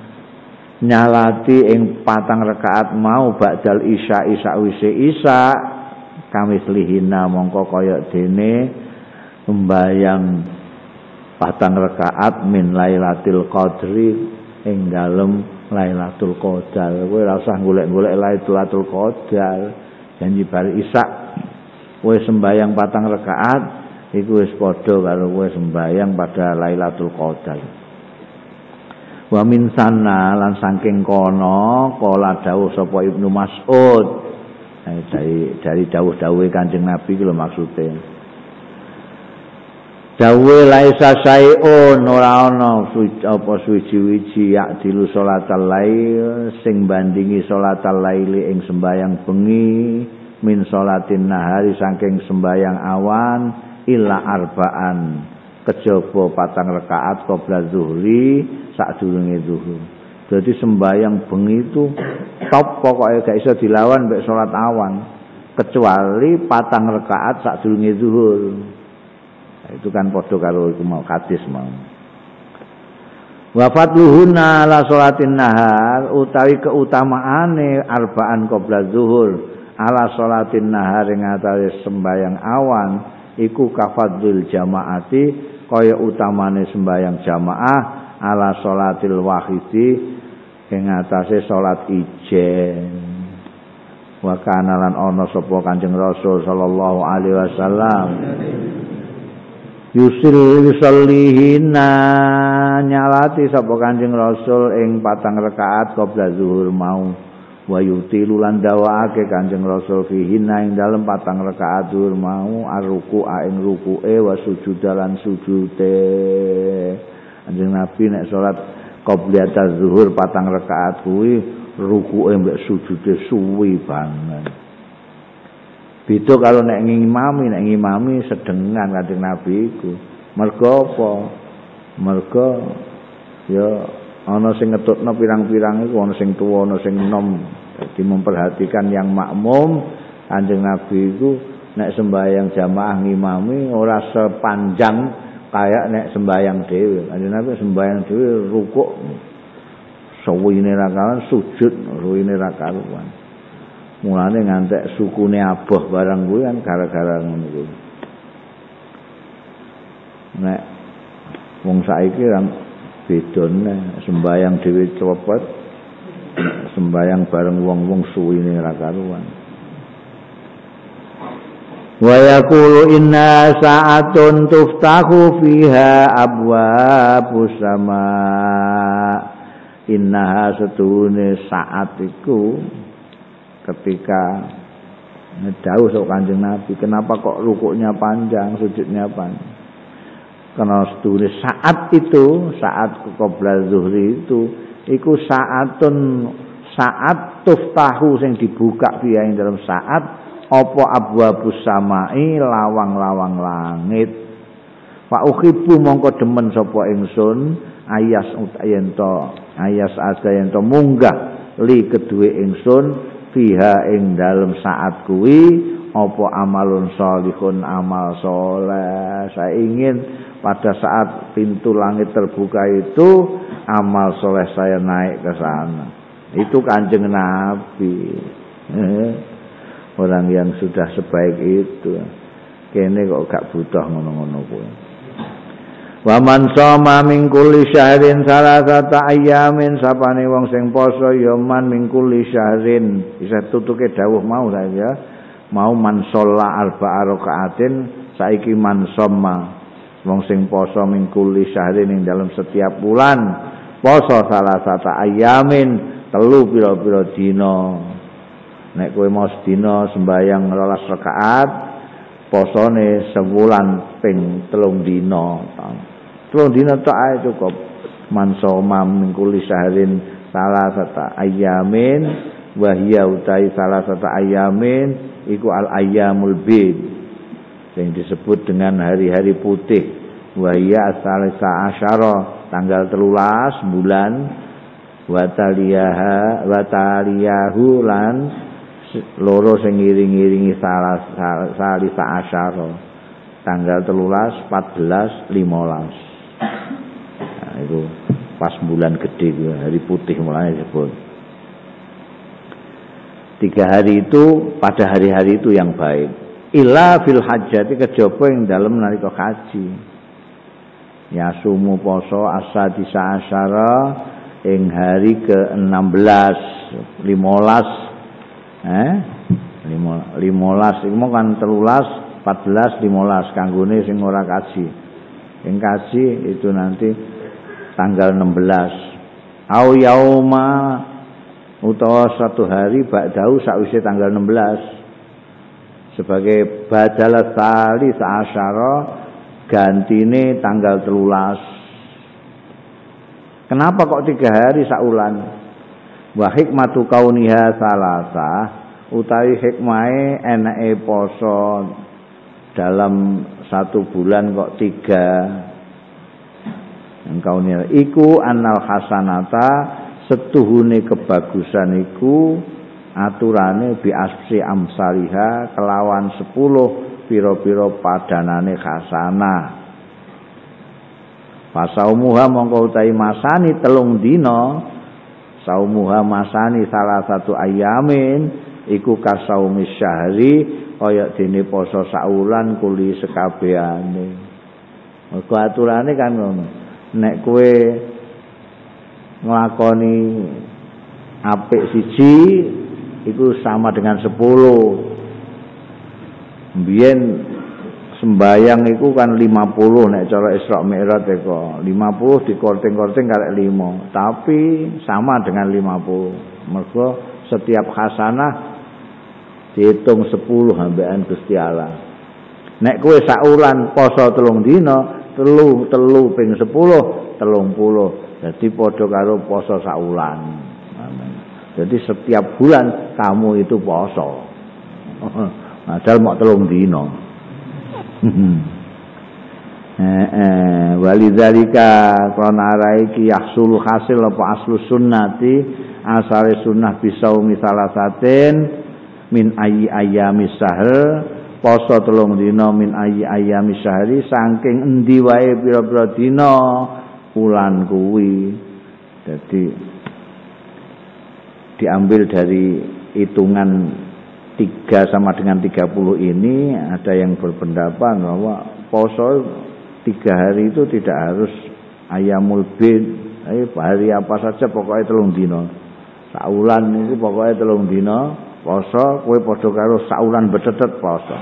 nyalati ing patang rakaat mau ba'dal isya isya wise isya kamislihina mongko kaya dene sembahyang patang rakaat min Lailatul Qadri ing dalem Lailatul Qadar. Kowe ora usah golek-golek Lailatul Qadar. Janji bar isak kowe sembahyang patang rakaat iku wis padha karo kowe sembahyang pada Lailatul Qadar. Wa min sana lan saking kono kala dawuh sapa Ibnu Mas'ud. Nah, dari dari dawuh-dawuhe Kanjeng Nabi iki lho maksude. Dawe laisa sayun ora ana apa suci-wiji yak dilu salatal lail sing bandingi salatal laili ing sembayang bengi min salatin nahari saking sembayang awan illa arba'an kejaba patang rakaat qabla zuhri sadurunge zuhur. Dadi sembayang bengi itu top pokoke gak iso dilawan mek salat awan kecuali patang rakaat sadurunge zuhur. Itu kan padha karo iku mau hadis mau. Wa fadluhunna ala sholatin nahar utawi keutamaane arba'an qabla zuhur ala sholatin nahar ing atase sembayang awan iku kafadzul jamaati kaya utamane sembayang jamaah ala sholatil wahidi ing atase salat ijen. Wa kana lan ana sapa Kanjeng Rasul sallallahu alaihi wasallam yusil yusallihina nyalati sapa Kanjeng Rasul ing patang rakaat qabla zuhur mau wa yutilu lan dawaake Kanjeng Rasul fihina ing dalem patang rakaat zuhur mau arruku ing rukuke wa sujudalan sujude. Kanjeng Nabi nek salat qabla zuhur patang rakaat kuwi rukuke mbek sujude suwi banget. Beda kalau nek ngimami, nek ngimami sedengan Kanjeng Nabi iku. Mergo apa? Mergo ya ana sing ngetutno pirang-pirang iku, ana sing tuwa, ana sing enom. Jadi memperhatikan yang makmum. Kanjeng Nabi iku nek sembahyang jamaah ngimami ora sepanjang kayak nek sembahyang dhewe. Kanjeng Nabi sembahyang dhewe rukuk suwine ra karuan, sujud suwine ra karuan. Mulane ngantek sukune aboh barang kuwi kan gara-gara ngono kuwi. Nek wong saiki kan bedone sembayang dhewe cepet, sembayang bareng wong-wong suwine ra karuan. Wa yaqulu inna sa'atun tuftahu fiha abwabus sama. innaha setuhune saat iku ketika dawuh sok Kanjeng Nabi, kenapa kok rukuknya panjang, sujudnya panjang? Karena setuhune saat itu, saat qabla zuhri itu iku saatun saat tuftahu sing dibuka biya ing dalam saat apa abwabus samai lawang-lawang langit. Fa ukhibu mongko demen sapa ingsun ayas utayanto ayas adayanto munggah li kedue ingsun fiha ing dalem saat kuwi apa amalun sholihun amal soleh. Saya ingin pada saat pintu langit terbuka itu amal soleh saya naik ke sana. Itu Kanjeng Nabi. Eh, orang yang sudah sebaik itu. Kene kok gak butuh ngono-ngono kuwi. Wa man shoma min kulli syahrin salasata ayyamin sapane wong sing poso ya man min kulli syahrin bisa tutuke dawuh mau saja mau man sholla arba'a rakaatin saiki man shoma wong sing poso min kulli syahrin ing dalam setiap bulan poso salasata ayyamin telu pira-pira dina nek kowe mau sedina sembayang rolas rakaat posone sebulan ping telung dina telung dina tok ae cukup man shoma min kulli syahrin salasata ayyamin wa hiya utai salasata ayyamin iku al ayyamul bid yang disebut dengan hari-hari putih wa hiya asalisa asyara tanggal telulas bulan wa taliyaha wa taliyahu lan loro sing ngiring-iringi salisa asyara tanggal telulas, empat belas, limolas. Nah, itu pas bulan gede hari putih mulai disebut. Tiga hari itu pada hari-hari itu yang baik. Illa fil hajjati kejaba ing dalem nalika haji. Ya sumu poso asadisa asyara ing hari ke enam belas, limolas, eh, limolas, itu kan telulas, empat belas, limolas kanggone sing ora kaji. Sing kaji itu nanti tanggal enam belas. Au yauma utawa satu hari ba'dahu sakwise tanggal enam belas. Sebagai badal tali sa'asyara gantine tanggal telulas. Kenapa kok tiga hari saulan? Wa hikmatu kauniha salasa utawi hikmahe enake poso dalam satu bulan kok tiga. Engkau nilai iku annal hasanata setuhune kebagusan iku aturane bi asri amsaliha kelawan sepuluh pira-pira padanane hasanah. Fasaumuha mongko utahi masani telung dina saumuha masani salah satu ayamin iku kasaumis syahri kaya dene poso saulan kuli sekabehane. Mergo aturane kan ngono. Nek kowe nglakoni apik siji itu sama dengan sepuluh. Mbiyen sembayang itu kan lima puluh nek cara Isra Mi'raj iku. lima puluh dikorting-korting karek lima, tapi sama dengan lima puluh. Mergo setiap hasanah dihitung sepuluh ambekan Gusti Allah. Nek kowe saulan poso telung dina, telu telu ping sepuluh, telung puluh. Jadi padha karo poso saulan. Jadi setiap bulan kamu itu poso. Padahal mau telung dino. eh eh walidzalika krana araiki yahsul hasil apa aslu sunnati asale sunnah bisaumi salasatin min ayyi ayyamis sahr poso telung dina min ayyi ayyamis sahri saking endi wae pira-pira dina bulan kuwi. Jadi diambil dari hitungan tiga sama dengan tiga puluh ini ada yang berpendapat bahwa poso tiga hari itu tidak harus ayamul bid, eh, hari apa saja pokoknya telung dino. Saulan itu pokoknya telung dino poso, kowe padha karo saulan betetet poso.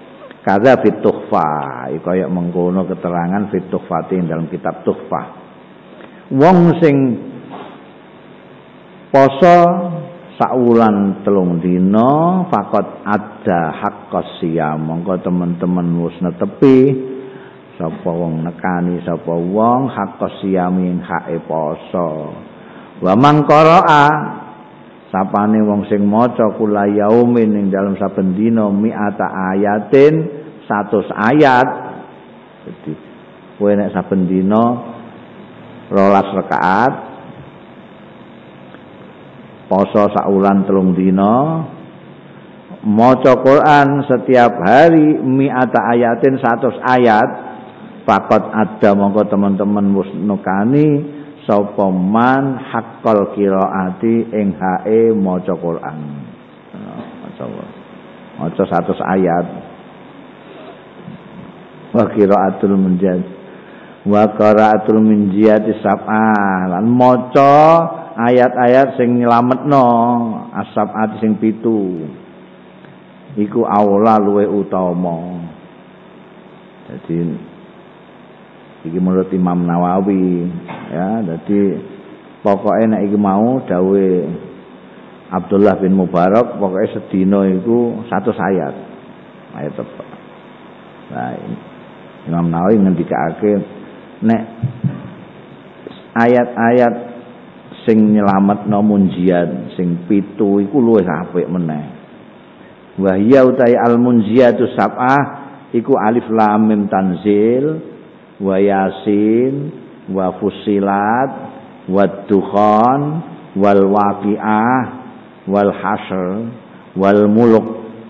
Kada fit tuhfah, kaya mengkono keterangan fit tuhfatin dalam kitab tuhfah. wong sing poso saulan telung dina fakot ada haqqas siyam mongko teman-teman wis netepi sapa wong nekani sapa wong haqqas siyamin hake poso wa mangqara'a sapane wong sing maca kula yaumin ing dalem saben dina mi'ata ayatin seratus ayat jadi kowe nek saben dina rolas rakaat poso saulan telung dina maca Quran setiap hari mi'ata ayatin seratus ayat fakot ada mongko teman-teman wis nukani sapa man haqqal qiraati ing hae maca Quran maca maca seratus ayat wa qiraatul munjad wa qiraatul minjiyati sab'ah lan maca ayat-ayat sing nyelametno as-sab'at sing pitu iku aula luwe utama jadi iki menurut Imam Nawawi ya jadi pokoknya nek iki mau dawe Abdullah bin Mubarak pokoknya sedina iku seratus ayat ayat tepat nah Imam Nawawi ngendikake nek ayat-ayat sing nyelametno munjiat sing pitu iku luwih apik meneh wa hiya utai al munjiatu sab'ah iku alif lam mim tanzil wa yasin wa fusilat wa dukhan wal waqi'ah wal hasr wal muluk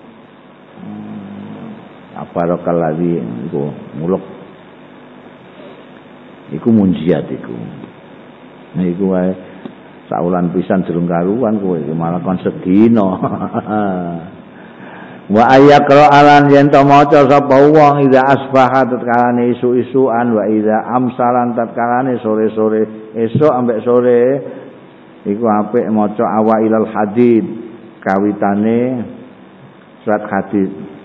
aparakal ladzi iku muluk iku munjiat iku nah iku wae saulan pisan durung karuan kowe malah kon sedina wa ayaqra alan yen to maca sapa wong ida asbaha tatkalane isu-isuan wa ida amsalan tatkalane sore-sore esuk ambek sore iku apik maca awailal hadid kawitane surat hadid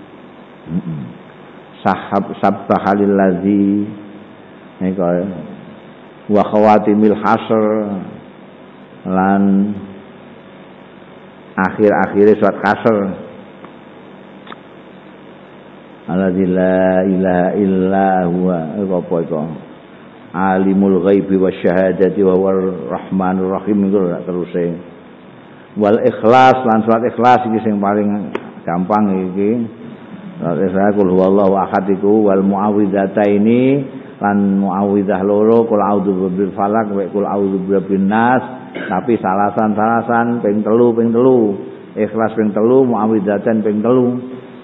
sahab sabbahalil ladzi nika wa khawatimil hasr lan akhir-akhire surat kasr alladzi la ilaha illa huwa apa itu alimul ghaibi wasyahadati wa huwar rahmanur rahim iku terus wal ikhlas lan surat ikhlas iki sing paling gampang iki surat ikhlas kul huwallahu ahad iku wal muawwidzataini lan muawwidzah loro kul a'udzu birabbil falaq wa kul a'udzu birabbin nas tapi salasan-salasan ping telu ping telu ikhlas ping telu muawwidzatan ping telu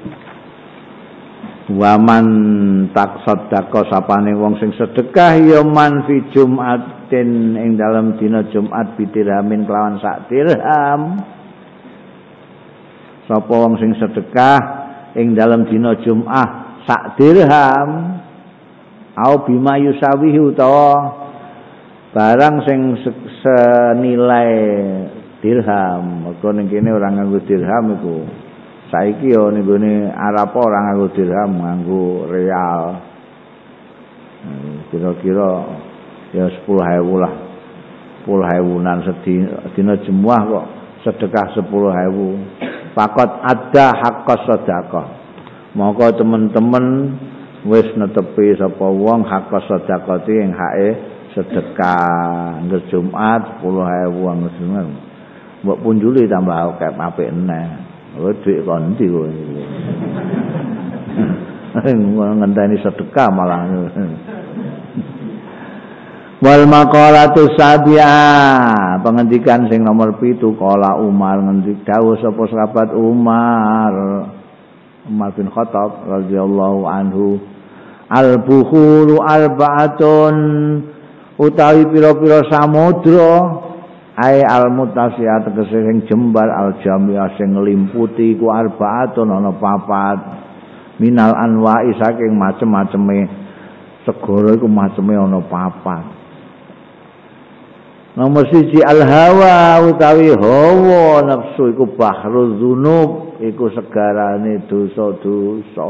waman tak sedekah sapane wong sing sedekah ya man fi jumatin ing dalam dina Jumat bidirhamin kelawan sak dirham sapa wong sing sedekah ing dalam dina Jumat sak dirham au bima yusawihi utawa barang sing senilai dirham mergo ning kene ora nganggo dirham iku saiki yo ning gone Arab ora nganggo dirham nganggo real kira-kira ya sepuluh ribu lah sepuluh ribuan sedina Jumat kok sedekah sepuluh ribu fakot ada haqqas sedekah monggo teman-teman wis netepi sapa wong haqqas sedekah ing hake sedekah ngger Jumat sepuluh ribu wong Jumat mbok punjuli tambah akeh apik eneh oh duit kon ndi kowe ngenteni sedekah malah wal maqalatu sabi'a pengendikan sing nomor pitu kala Umar ngendik dawuh sapa sahabat Umar Umar bin Khattab radhiyallahu anhu al bukhuru arba'atun utawi pira-pira samudra ai al mutasiyat tegese sing jembar al jami'ah sing nglimputi ku arbaatun ana papat minal anwa'i saking macem-maceme segara iku maceme ana papat nomor siji al hawa utawi hawa nafsu iku bahrul dzunub iku segarane dosa-dosa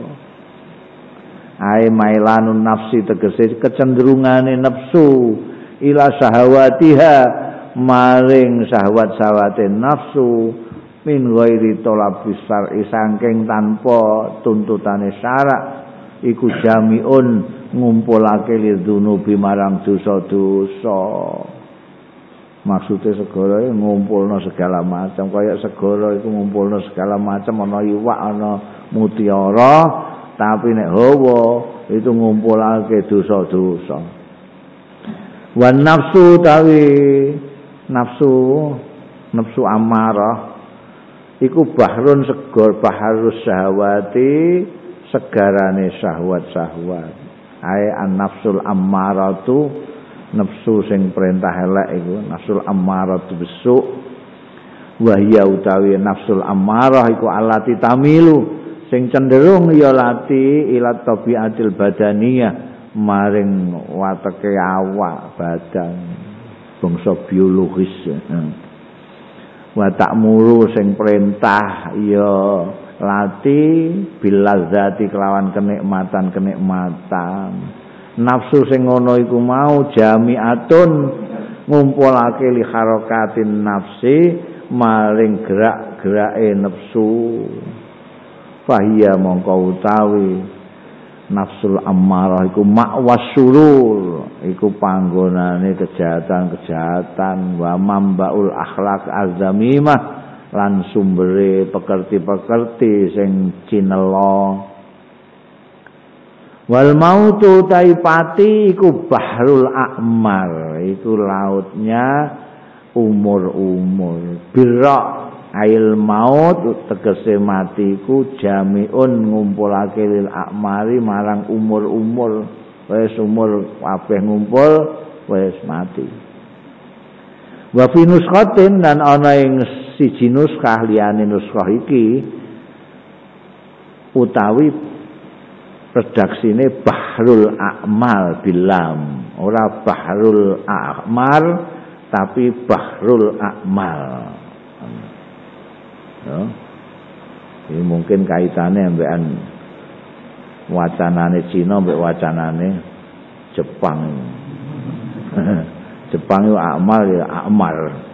ai mailanun nafsi tegese kecenderungane nafsu ila sahawatiha maring syahwat-syahwate nafsu min ghairi talabis syar'i saking tanpa tuntutane syarak iku jamiun ngumpulake lidzunubi marang dosa-dosa. Maksudnya segala itu ngumpulno segala macam, kayak segala itu ngumpulno segala macam, ana iwak, ana mutiara, tapi nek hawa itu ngumpulake dosa-dosa. Wan nafsu tawi nafsu nafsu amarah iku bahrun segor baharus syahwati segarane syahwat-syahwat. Ai an-nafsul ammaratu nafsu sing perintah elek iku nafsul ammaratu bisu wa hiya utawi nafsul ammarah iku alati tamilu sing cenderung ya lati ila tabiatil badaniyah maring wateke awak badan bangsa biologis. Wa ta'muru sing perintah ya lati bil ladzati kelawan kenikmatan-kenikmatan. Nafsu sing ngono iku mau jami'atun ngumpulake li harakatin nafsi maring gerak-gerake nafsu. Fahiya mongko utawi nafsul ammarah iku ma'was surur iku panggonane kejahatan-kejahatan wa mambaul akhlaq azamimah lan sumbere pekerti-pekerti sing cinela. Wal mautu taipati iku bahrul a'mar iku lautnya umur-umur. Birra ail maut tegese mati iku jamiun ngumpulake lil a'mari marang umur-umur. Wis umur kabeh ngumpul wis mati. Wa fi nuskhatin dan ana ing siji nuskah liyane nuskah iki utawi redaksine bahrul a'mal bilam, ora bahrul a'mar tapi bahrul a'mal. Ya. Ini mungkin kaitannya ambekan wacanane Cina mbek wacanane Jepang. Jepang itu a'mal ya a'mar.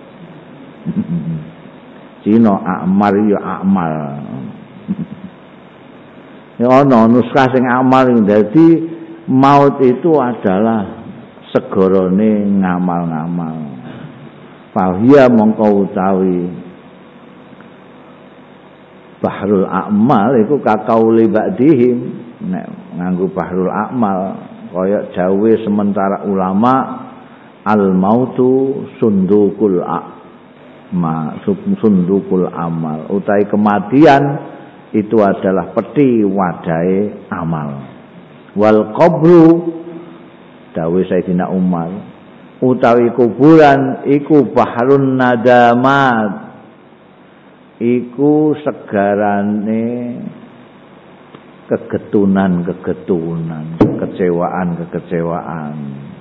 Cina a'mar ya a'mal. Ya ana nuskah sing amal dadi maut itu adalah segorone ngamal-ngamal. Fahia mongko utawi bahrul a'mal iku kakauli ba'dihim nek nganggo bahrul a'mal kaya jawe sementara ulama al mautu sundukul a'ma sundukul amal utai kematian itu adalah peti wadai amal. Wal qabru dawe Sayyidina Umar utawi kuburan iku bahrun nadamat iku segarane kegetunan-kegetunan, kekecewaan-kekecewaan.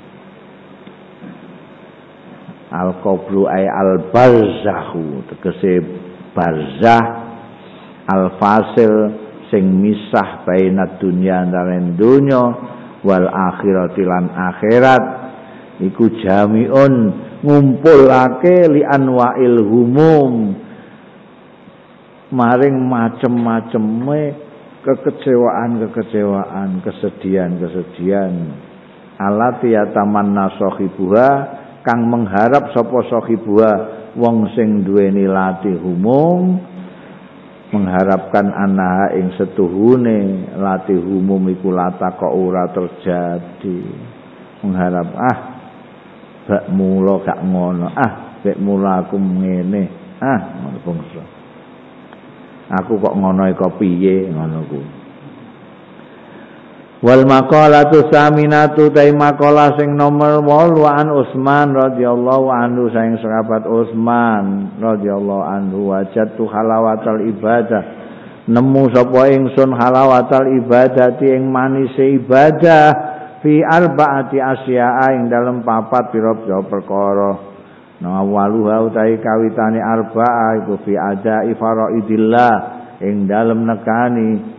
Al qabru ay al barzakhu tegese barzah al fasil sing misah baina dunya antarané donya wal akhirati lan akhirat iku jamiun ngumpulake li anwa'il humum maring macem-maceme kekecewaan-kekecewaan, kesedihan-kesedihan alati yatamanna sahibuha kang mengharap sapa sahibuha wong sing duweni lati humum mengharapkan anaha ing setuhune latih umum iku lata kok ora terjadi mengharap ah bak mula gak ngono ah bek mula aku ngene ah ngono bangsa aku kok ngono iku piye ngono ku. Wal maqalatu saminatu ta maqalah sing nomor wolu an Utsman radhiyallahu anhu saking sahabat Utsman radhiyallahu anhu wajatu halawatal ibadah nemu sapa ingsun halawatal ibadati ing manise ibadah fi arbaati asya'a ing dalem papat pira-pira perkara nawaluha utahe kawitane arba'a iku fi adai faraidillah ing dalem nekani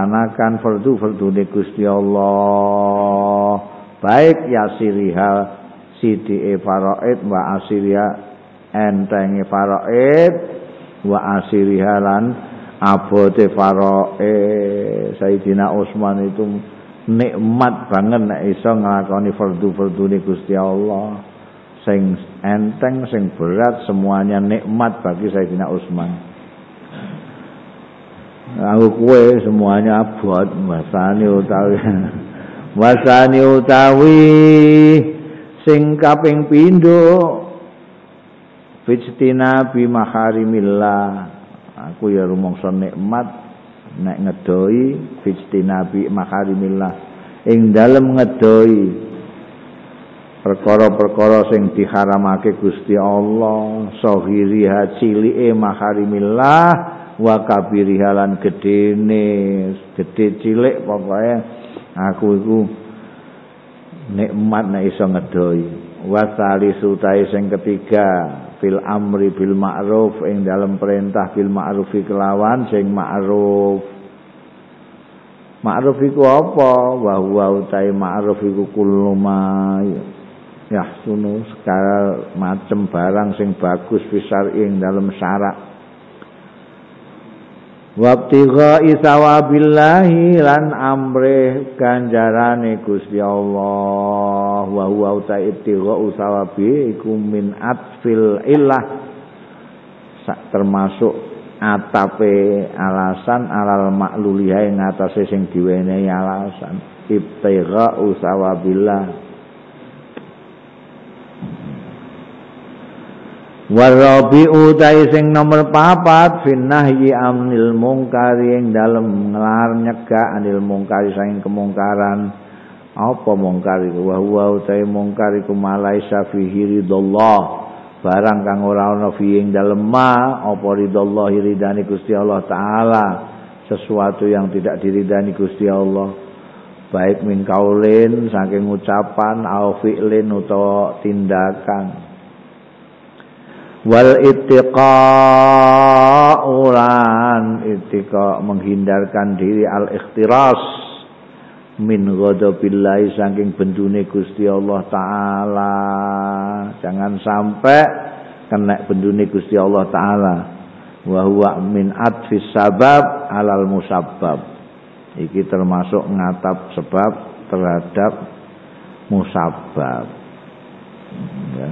melaksanakan fardu-fardu Gusti Allah baik yasiriha sidike faraid wa asiriha entenge faraid wa asiriha lan abote faraid. Sayyidina Utsman itu nikmat banget nek iso nglakoni fardu-fardune Gusti Allah sing enteng sing berat semuanya nikmat bagi Sayyidina Utsman. Aku kue semuanya abot wasani utawi wasani utawi sing kaping pindho fitstina bi maharimillah. Aku ya rumangsa nikmat nek ngedoi fitstina bi maharimillah ing dalem ngedoi perkara-perkara sing diharamake Gusti Allah, sahiriha cilike maharimillah wa kabiriha lan gedene, gede cilik pokoke aku iku nikmat nek iso ngedoi. Wa salisu ta'i sing ketiga fil amri bil ma'ruf ing dalam perintah bil ma'rufi kelawan sing ma'ruf. Ma'ruf iku apa? Wa huwa utai ma'ruf iku kullu ma yahsunu segala macem barang sing bagus fisar ing dalam syarak. Wabtigha isawabillahi lan amrih ganjarane Gusti Allah wa huwa uta ibtigha usawabi iku min atfil illah termasuk atape alasan alal makluliha ing atase sing diwenehi alasan ibtigha usawabillah. Warabi'u ta'i sing nomor papat finnahyi amnil mungkari yang dalam ngelar nyegah anil mungkari saking kemungkaran. Apa mungkari wa huwa ta'i mungkari kumalaisa fihi ridallah barang kang ora ana fi ing dalem ma apa ridallah ridani Gusti Allah taala sesuatu yang tidak diridani Gusti Allah baik min kaulin saking ucapan au fi'lin utawa tindakan. Wal ittiqa'u lan ittiqa menghindarkan diri al ikhtiras min ghadabillahi saking bendune Gusti Allah taala. Jangan sampai kena bendune Gusti Allah taala. Wa huwa min atfis sabab alal musabbab. Iki termasuk ngatap sebab terhadap musabbab. Ya.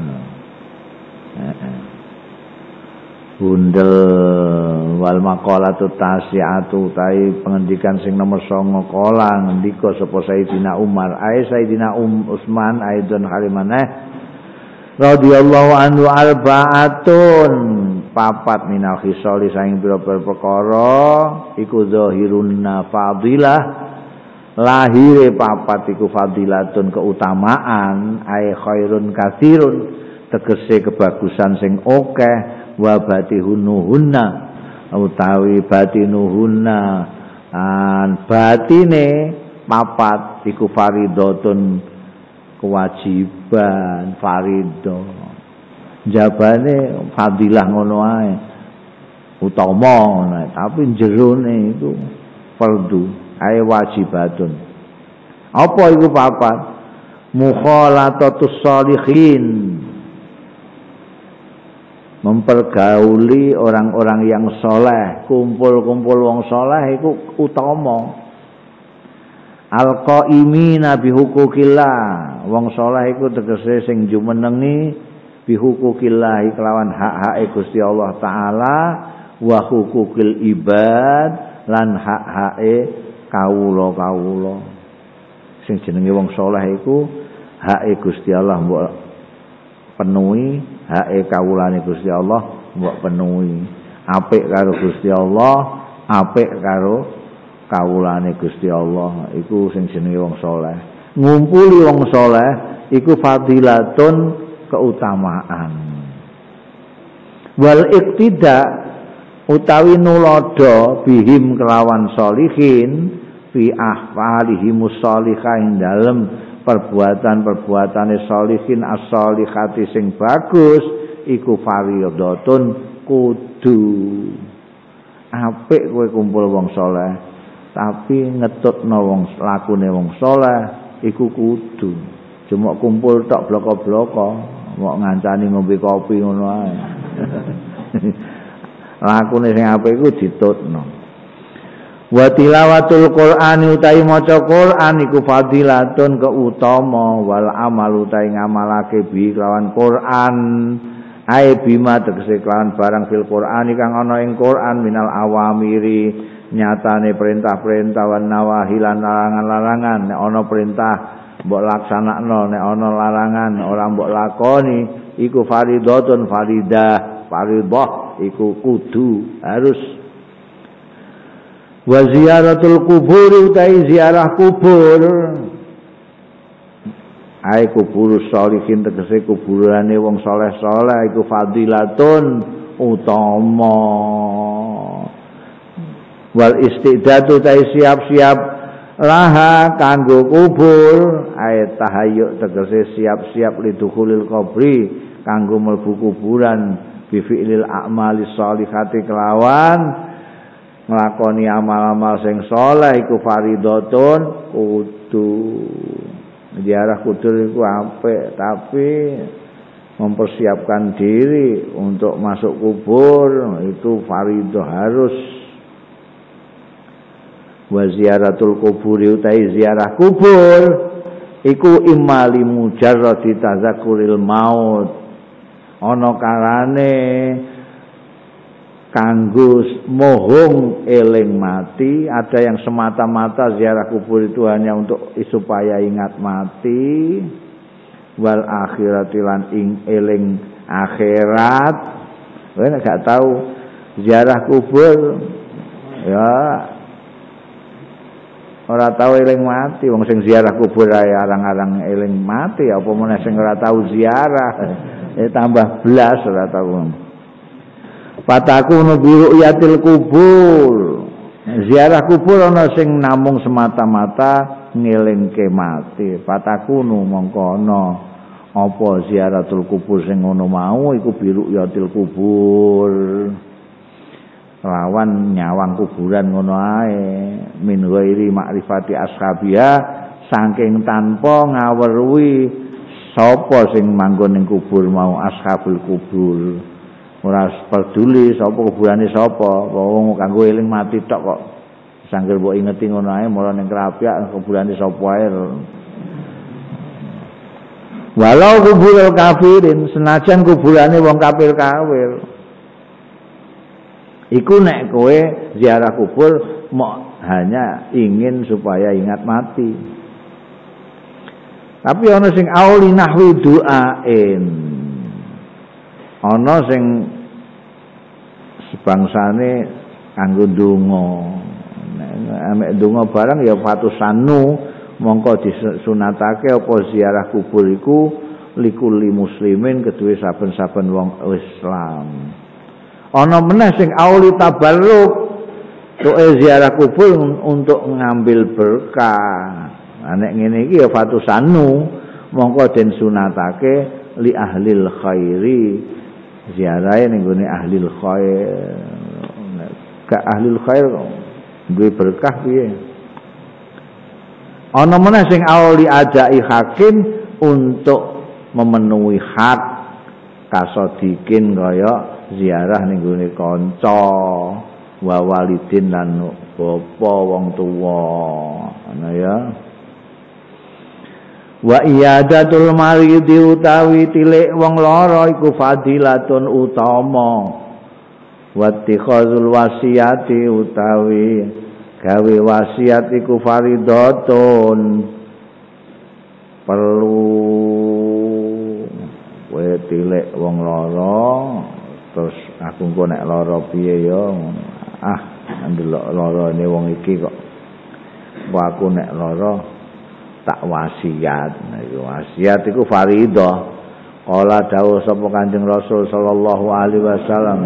Bundel wal maqalatu tasi'atu tai pengendikan sing nomor songo kolang ngendika sapa Sayyidina Umar ai Sayyidina Um Utsman aidon halimaneh radhiyallahu anhu arba'atun papat minal khisali saing pira-pira perkara iku zahirunna fadilah lahire papat iku fadilatun keutamaan ai khairun katsirun tegese kebagusan sing akeh wa batihunuhunna utawi batinuhunna an batine papat iku faridatun kewajiban faridah jabane fadilah ngono ae utama tapi jerone iku fardu ae wajibatun. Apa iku papat? Mukhalatatus sholihin mempergauli orang-orang yang soleh, kumpul-kumpul wong soleh itu utama. Al-qaimina bihukukillah, wong soleh itu tegese sing jumenengi bihukukillah kelawan hak-hak Gusti Allah taala wa hukukil ibad lan hak-hake kawula-kawula. Sing jenenge wong soleh iku hake Gusti Allah mbok penuhi, hake kawulane Gusti Allah mbok penuhi. Apik karo Gusti Allah, apik karo kawulane Gusti Allah. Iku sing jenenge wong saleh. Ngumpuli wong saleh iku fadilatun keutamaan. Wal iktida utawi nulodo bihim kelawan sholihin fi ahwalihimus sholihah ing dalem perbuatan-perbuatane sholihin as-sholihati sing bagus iku fardhatun kudu. Apik kowe kumpul wong saleh, tapi ngetutno wong lakune wong saleh iku kudu. Cuma kumpul tok bloko-bloko, mau ngancani ngombe kopi ngono ae. Lakune sing apik iku ditutno. Wa tilawatul Qur'ani utawi maca Qur'an iku fadilatun keutama wal amal utawi ngamalake bi lawan Qur'an ae bima tegese kelawan barang fil Qur'ani kang ana ing Qur'an minal awamiri nyatane perintah-perintah wan nawahi lan larangan-larangan nek ana perintah mbok laksanakno nek ana larangan ora mbok lakoni iku fardhatun faridah fardhah iku kudu harus. Wa ziyaratul kubur utai ziarah kubur ai kubur sholihin tegese kuburane wong saleh-saleh iku fadilatun utama. Wal istidatu utai siap-siap laha kanggo kubur ai tahayyuk tegese siap-siap lidukhulil qabri kanggo mlebu kuburan bi fi'lil a'mali sholihati kelawan nglakoni amal-amal sing saleh iku fardhatun kudu. Ziarah kubur iku apik tapi mempersiapkan diri untuk masuk kubur itu fardhu harus. Wa ziyaratul kuburi utai ziarah kubur iku imali mujarradi tazakkuril maut ana karane kanggo mohong eling mati. Ada yang semata-mata ziarah kubur itu hanya untuk supaya ingat mati. Wal akhirati lan ing eling akhirat. Kowe nek gak tahu ziarah kubur ya ora tahu eling mati. Wong sing ziarah kubur ae arang-arang eling mati apa meneh sing ora tahu ziarah eh tambah blas ora tahu. Fatakunu biru'yatil kubur. Ziarah kubur ana sing namung semata-mata ngelingke mati. Fatakunu mongko ana apa ziaratul kubur sing ngono mau iku biru'yatil kubur. Lawan nyawang kuburan ngono ae min ghairi makrifati ashabiha saking tanpa ngaweruhi sapa sing manggon ning kubur mau ashabul kubur. Ora peduli sapa kuburane sapa, wong kanggo eling mati tok kok. Sangger mbok ingeti ngono ae mara ning Krapyak kuburane sapa ae. Walau kuburul kafirin senajan kuburane wong kafir-kafir. Iku nek kowe ziarah kubur mok hanya ingin supaya ingat mati. Tapi ana sing auli nahwi du'ain. Ana sing sebangsane kanggo ndonga. Nek ndonga barang ya fatusanu mongko disunatake apa ziarah kubur iku likulli muslimin kedue saben-saben wong Islam. Ana meneh sing auli tabarruk tuke ziarah kubur untuk ngambil berkah. Nek ngene iki ya fatusanu mongko den sunatake li ahlil khairi ziarahe ning gone ahlil khair. Ka ahlil khair duwe berkah piye? Ana meneh sing auli ajai hakim untuk memenuhi hak kasodikin kaya ziarah ning gone kanca wa walidin lan bapa wong tuwa. Ana ya. Wa iyadatul maridi utawi tilik wong lara iku fadilatun utama. Wattikhazul wasiyati utawi gawe wasiat iku fardhatun perlu. Kowe tilik wong lara terus aku engko nek lara piye ya ah ndelok larane wong iki kok aku nek lara tak wasiat. Wasiat iku fardhah. Kala dawuh sapa Kanjeng Rasul sallallahu alaihi wasallam.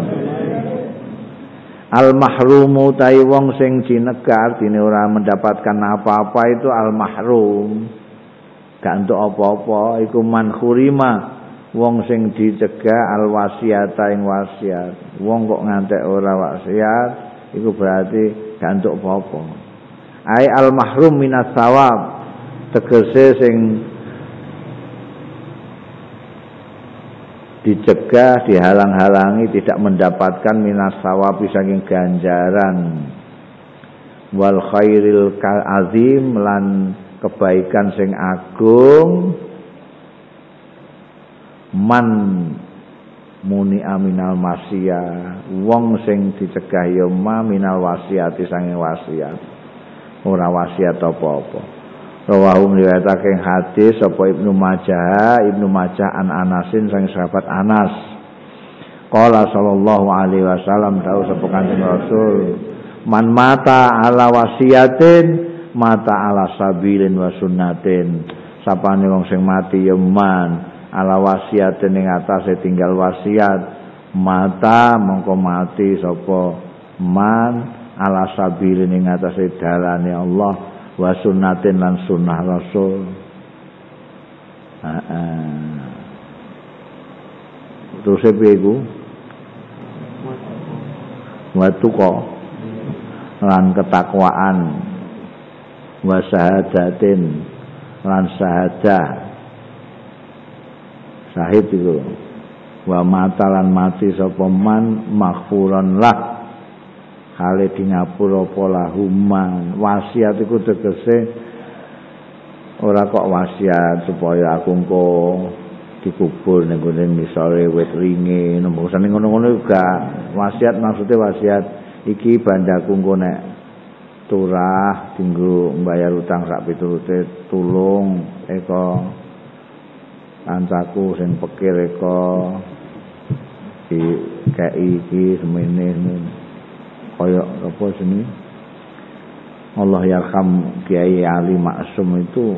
Al mahrumu tai wong sing jinegar dene ora mendapatkan apa-apa itu al mahrum. Gak entuk apa-apa iku man khurima wong sing dicegah al wasiata ing wasiat. Wong kok ngantek ora wasiat iku berarti gak entuk apa-apa. Ai al mahrum minas sawab tegese sing dicegah, dihalang-halangi, tidak mendapatkan minas sawabi saking ganjaran, wal khairil kal azim lan kebaikan sing agung, man muni aminal masya, wong sing dicegah ya ma minal wasiati saking wasiat, ora wasiat apa-apa. Rawahu riwayatake hadis sapa Ibnu Majah, Ibnu Majah an Anasin sang sahabat Anas. Qala sallallahu alaihi wasallam dawuh sapa Kanjeng Rasul, man mata ala wasiatin mata ala sabilin wa sunnatin. Sapane wong sing mati ya man ala wasiatin ing atase tinggal wasiat, mata mongko mati sapa man ala sabilin ing atase dalane Allah wa sunnatin lan sunnah Rasul. Heeh. Terus piye iku? Wa tuqa lan ketakwaan, wa syahadatin lan syahadah. Syahid itu. Wa mata lan mati sapa man maghfuran lah, hale di ngapura pola human. Wasiat iku tegese ora kok wasiat supaya aku engko dikubur ning gone misale wit ringe nembusane ngono-ngono juga. Wasiat maksudnya wasiat iki bandaku engko nek turah dinggo mbayar utang sak piturute tulung eko kancaku sing pikir eko di kei iki semene kaya apa sini Allah yarham Kiai Ali Maksum itu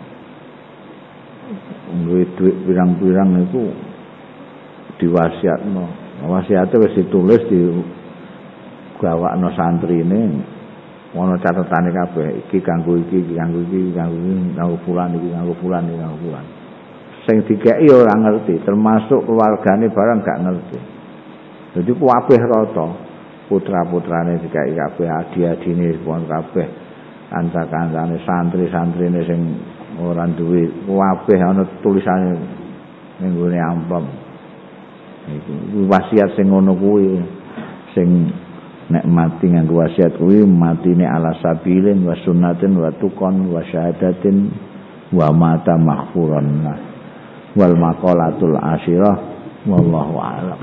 duit duit pirang-pirang itu diwasiatno. Wasiate wis ditulis di gawakno santrine, ana catetane kabeh, iki kanggo iki, iki kanggo iki, iki kanggo iki, kanggo fulan iki, kanggo fulan iki, kanggo fulan. Sing dikeki ora ngerti, termasuk keluargane barang gak ngerti. Jadi kabeh rata. Putra-putrane dikai kabeh, adi-adine pun kabeh, kanca-kancane, santri-santrine sing ora duwe kabeh ana tulisane ning gone amplop. Iku wasiat sing ngono kuwi, sing nek mati nganggo wasiat kuwi matine ala sabilin wa sunnatin wa tuqon wa syahadatin wa mata maghfuran wal maqalatul asyirah wallahu a'lam.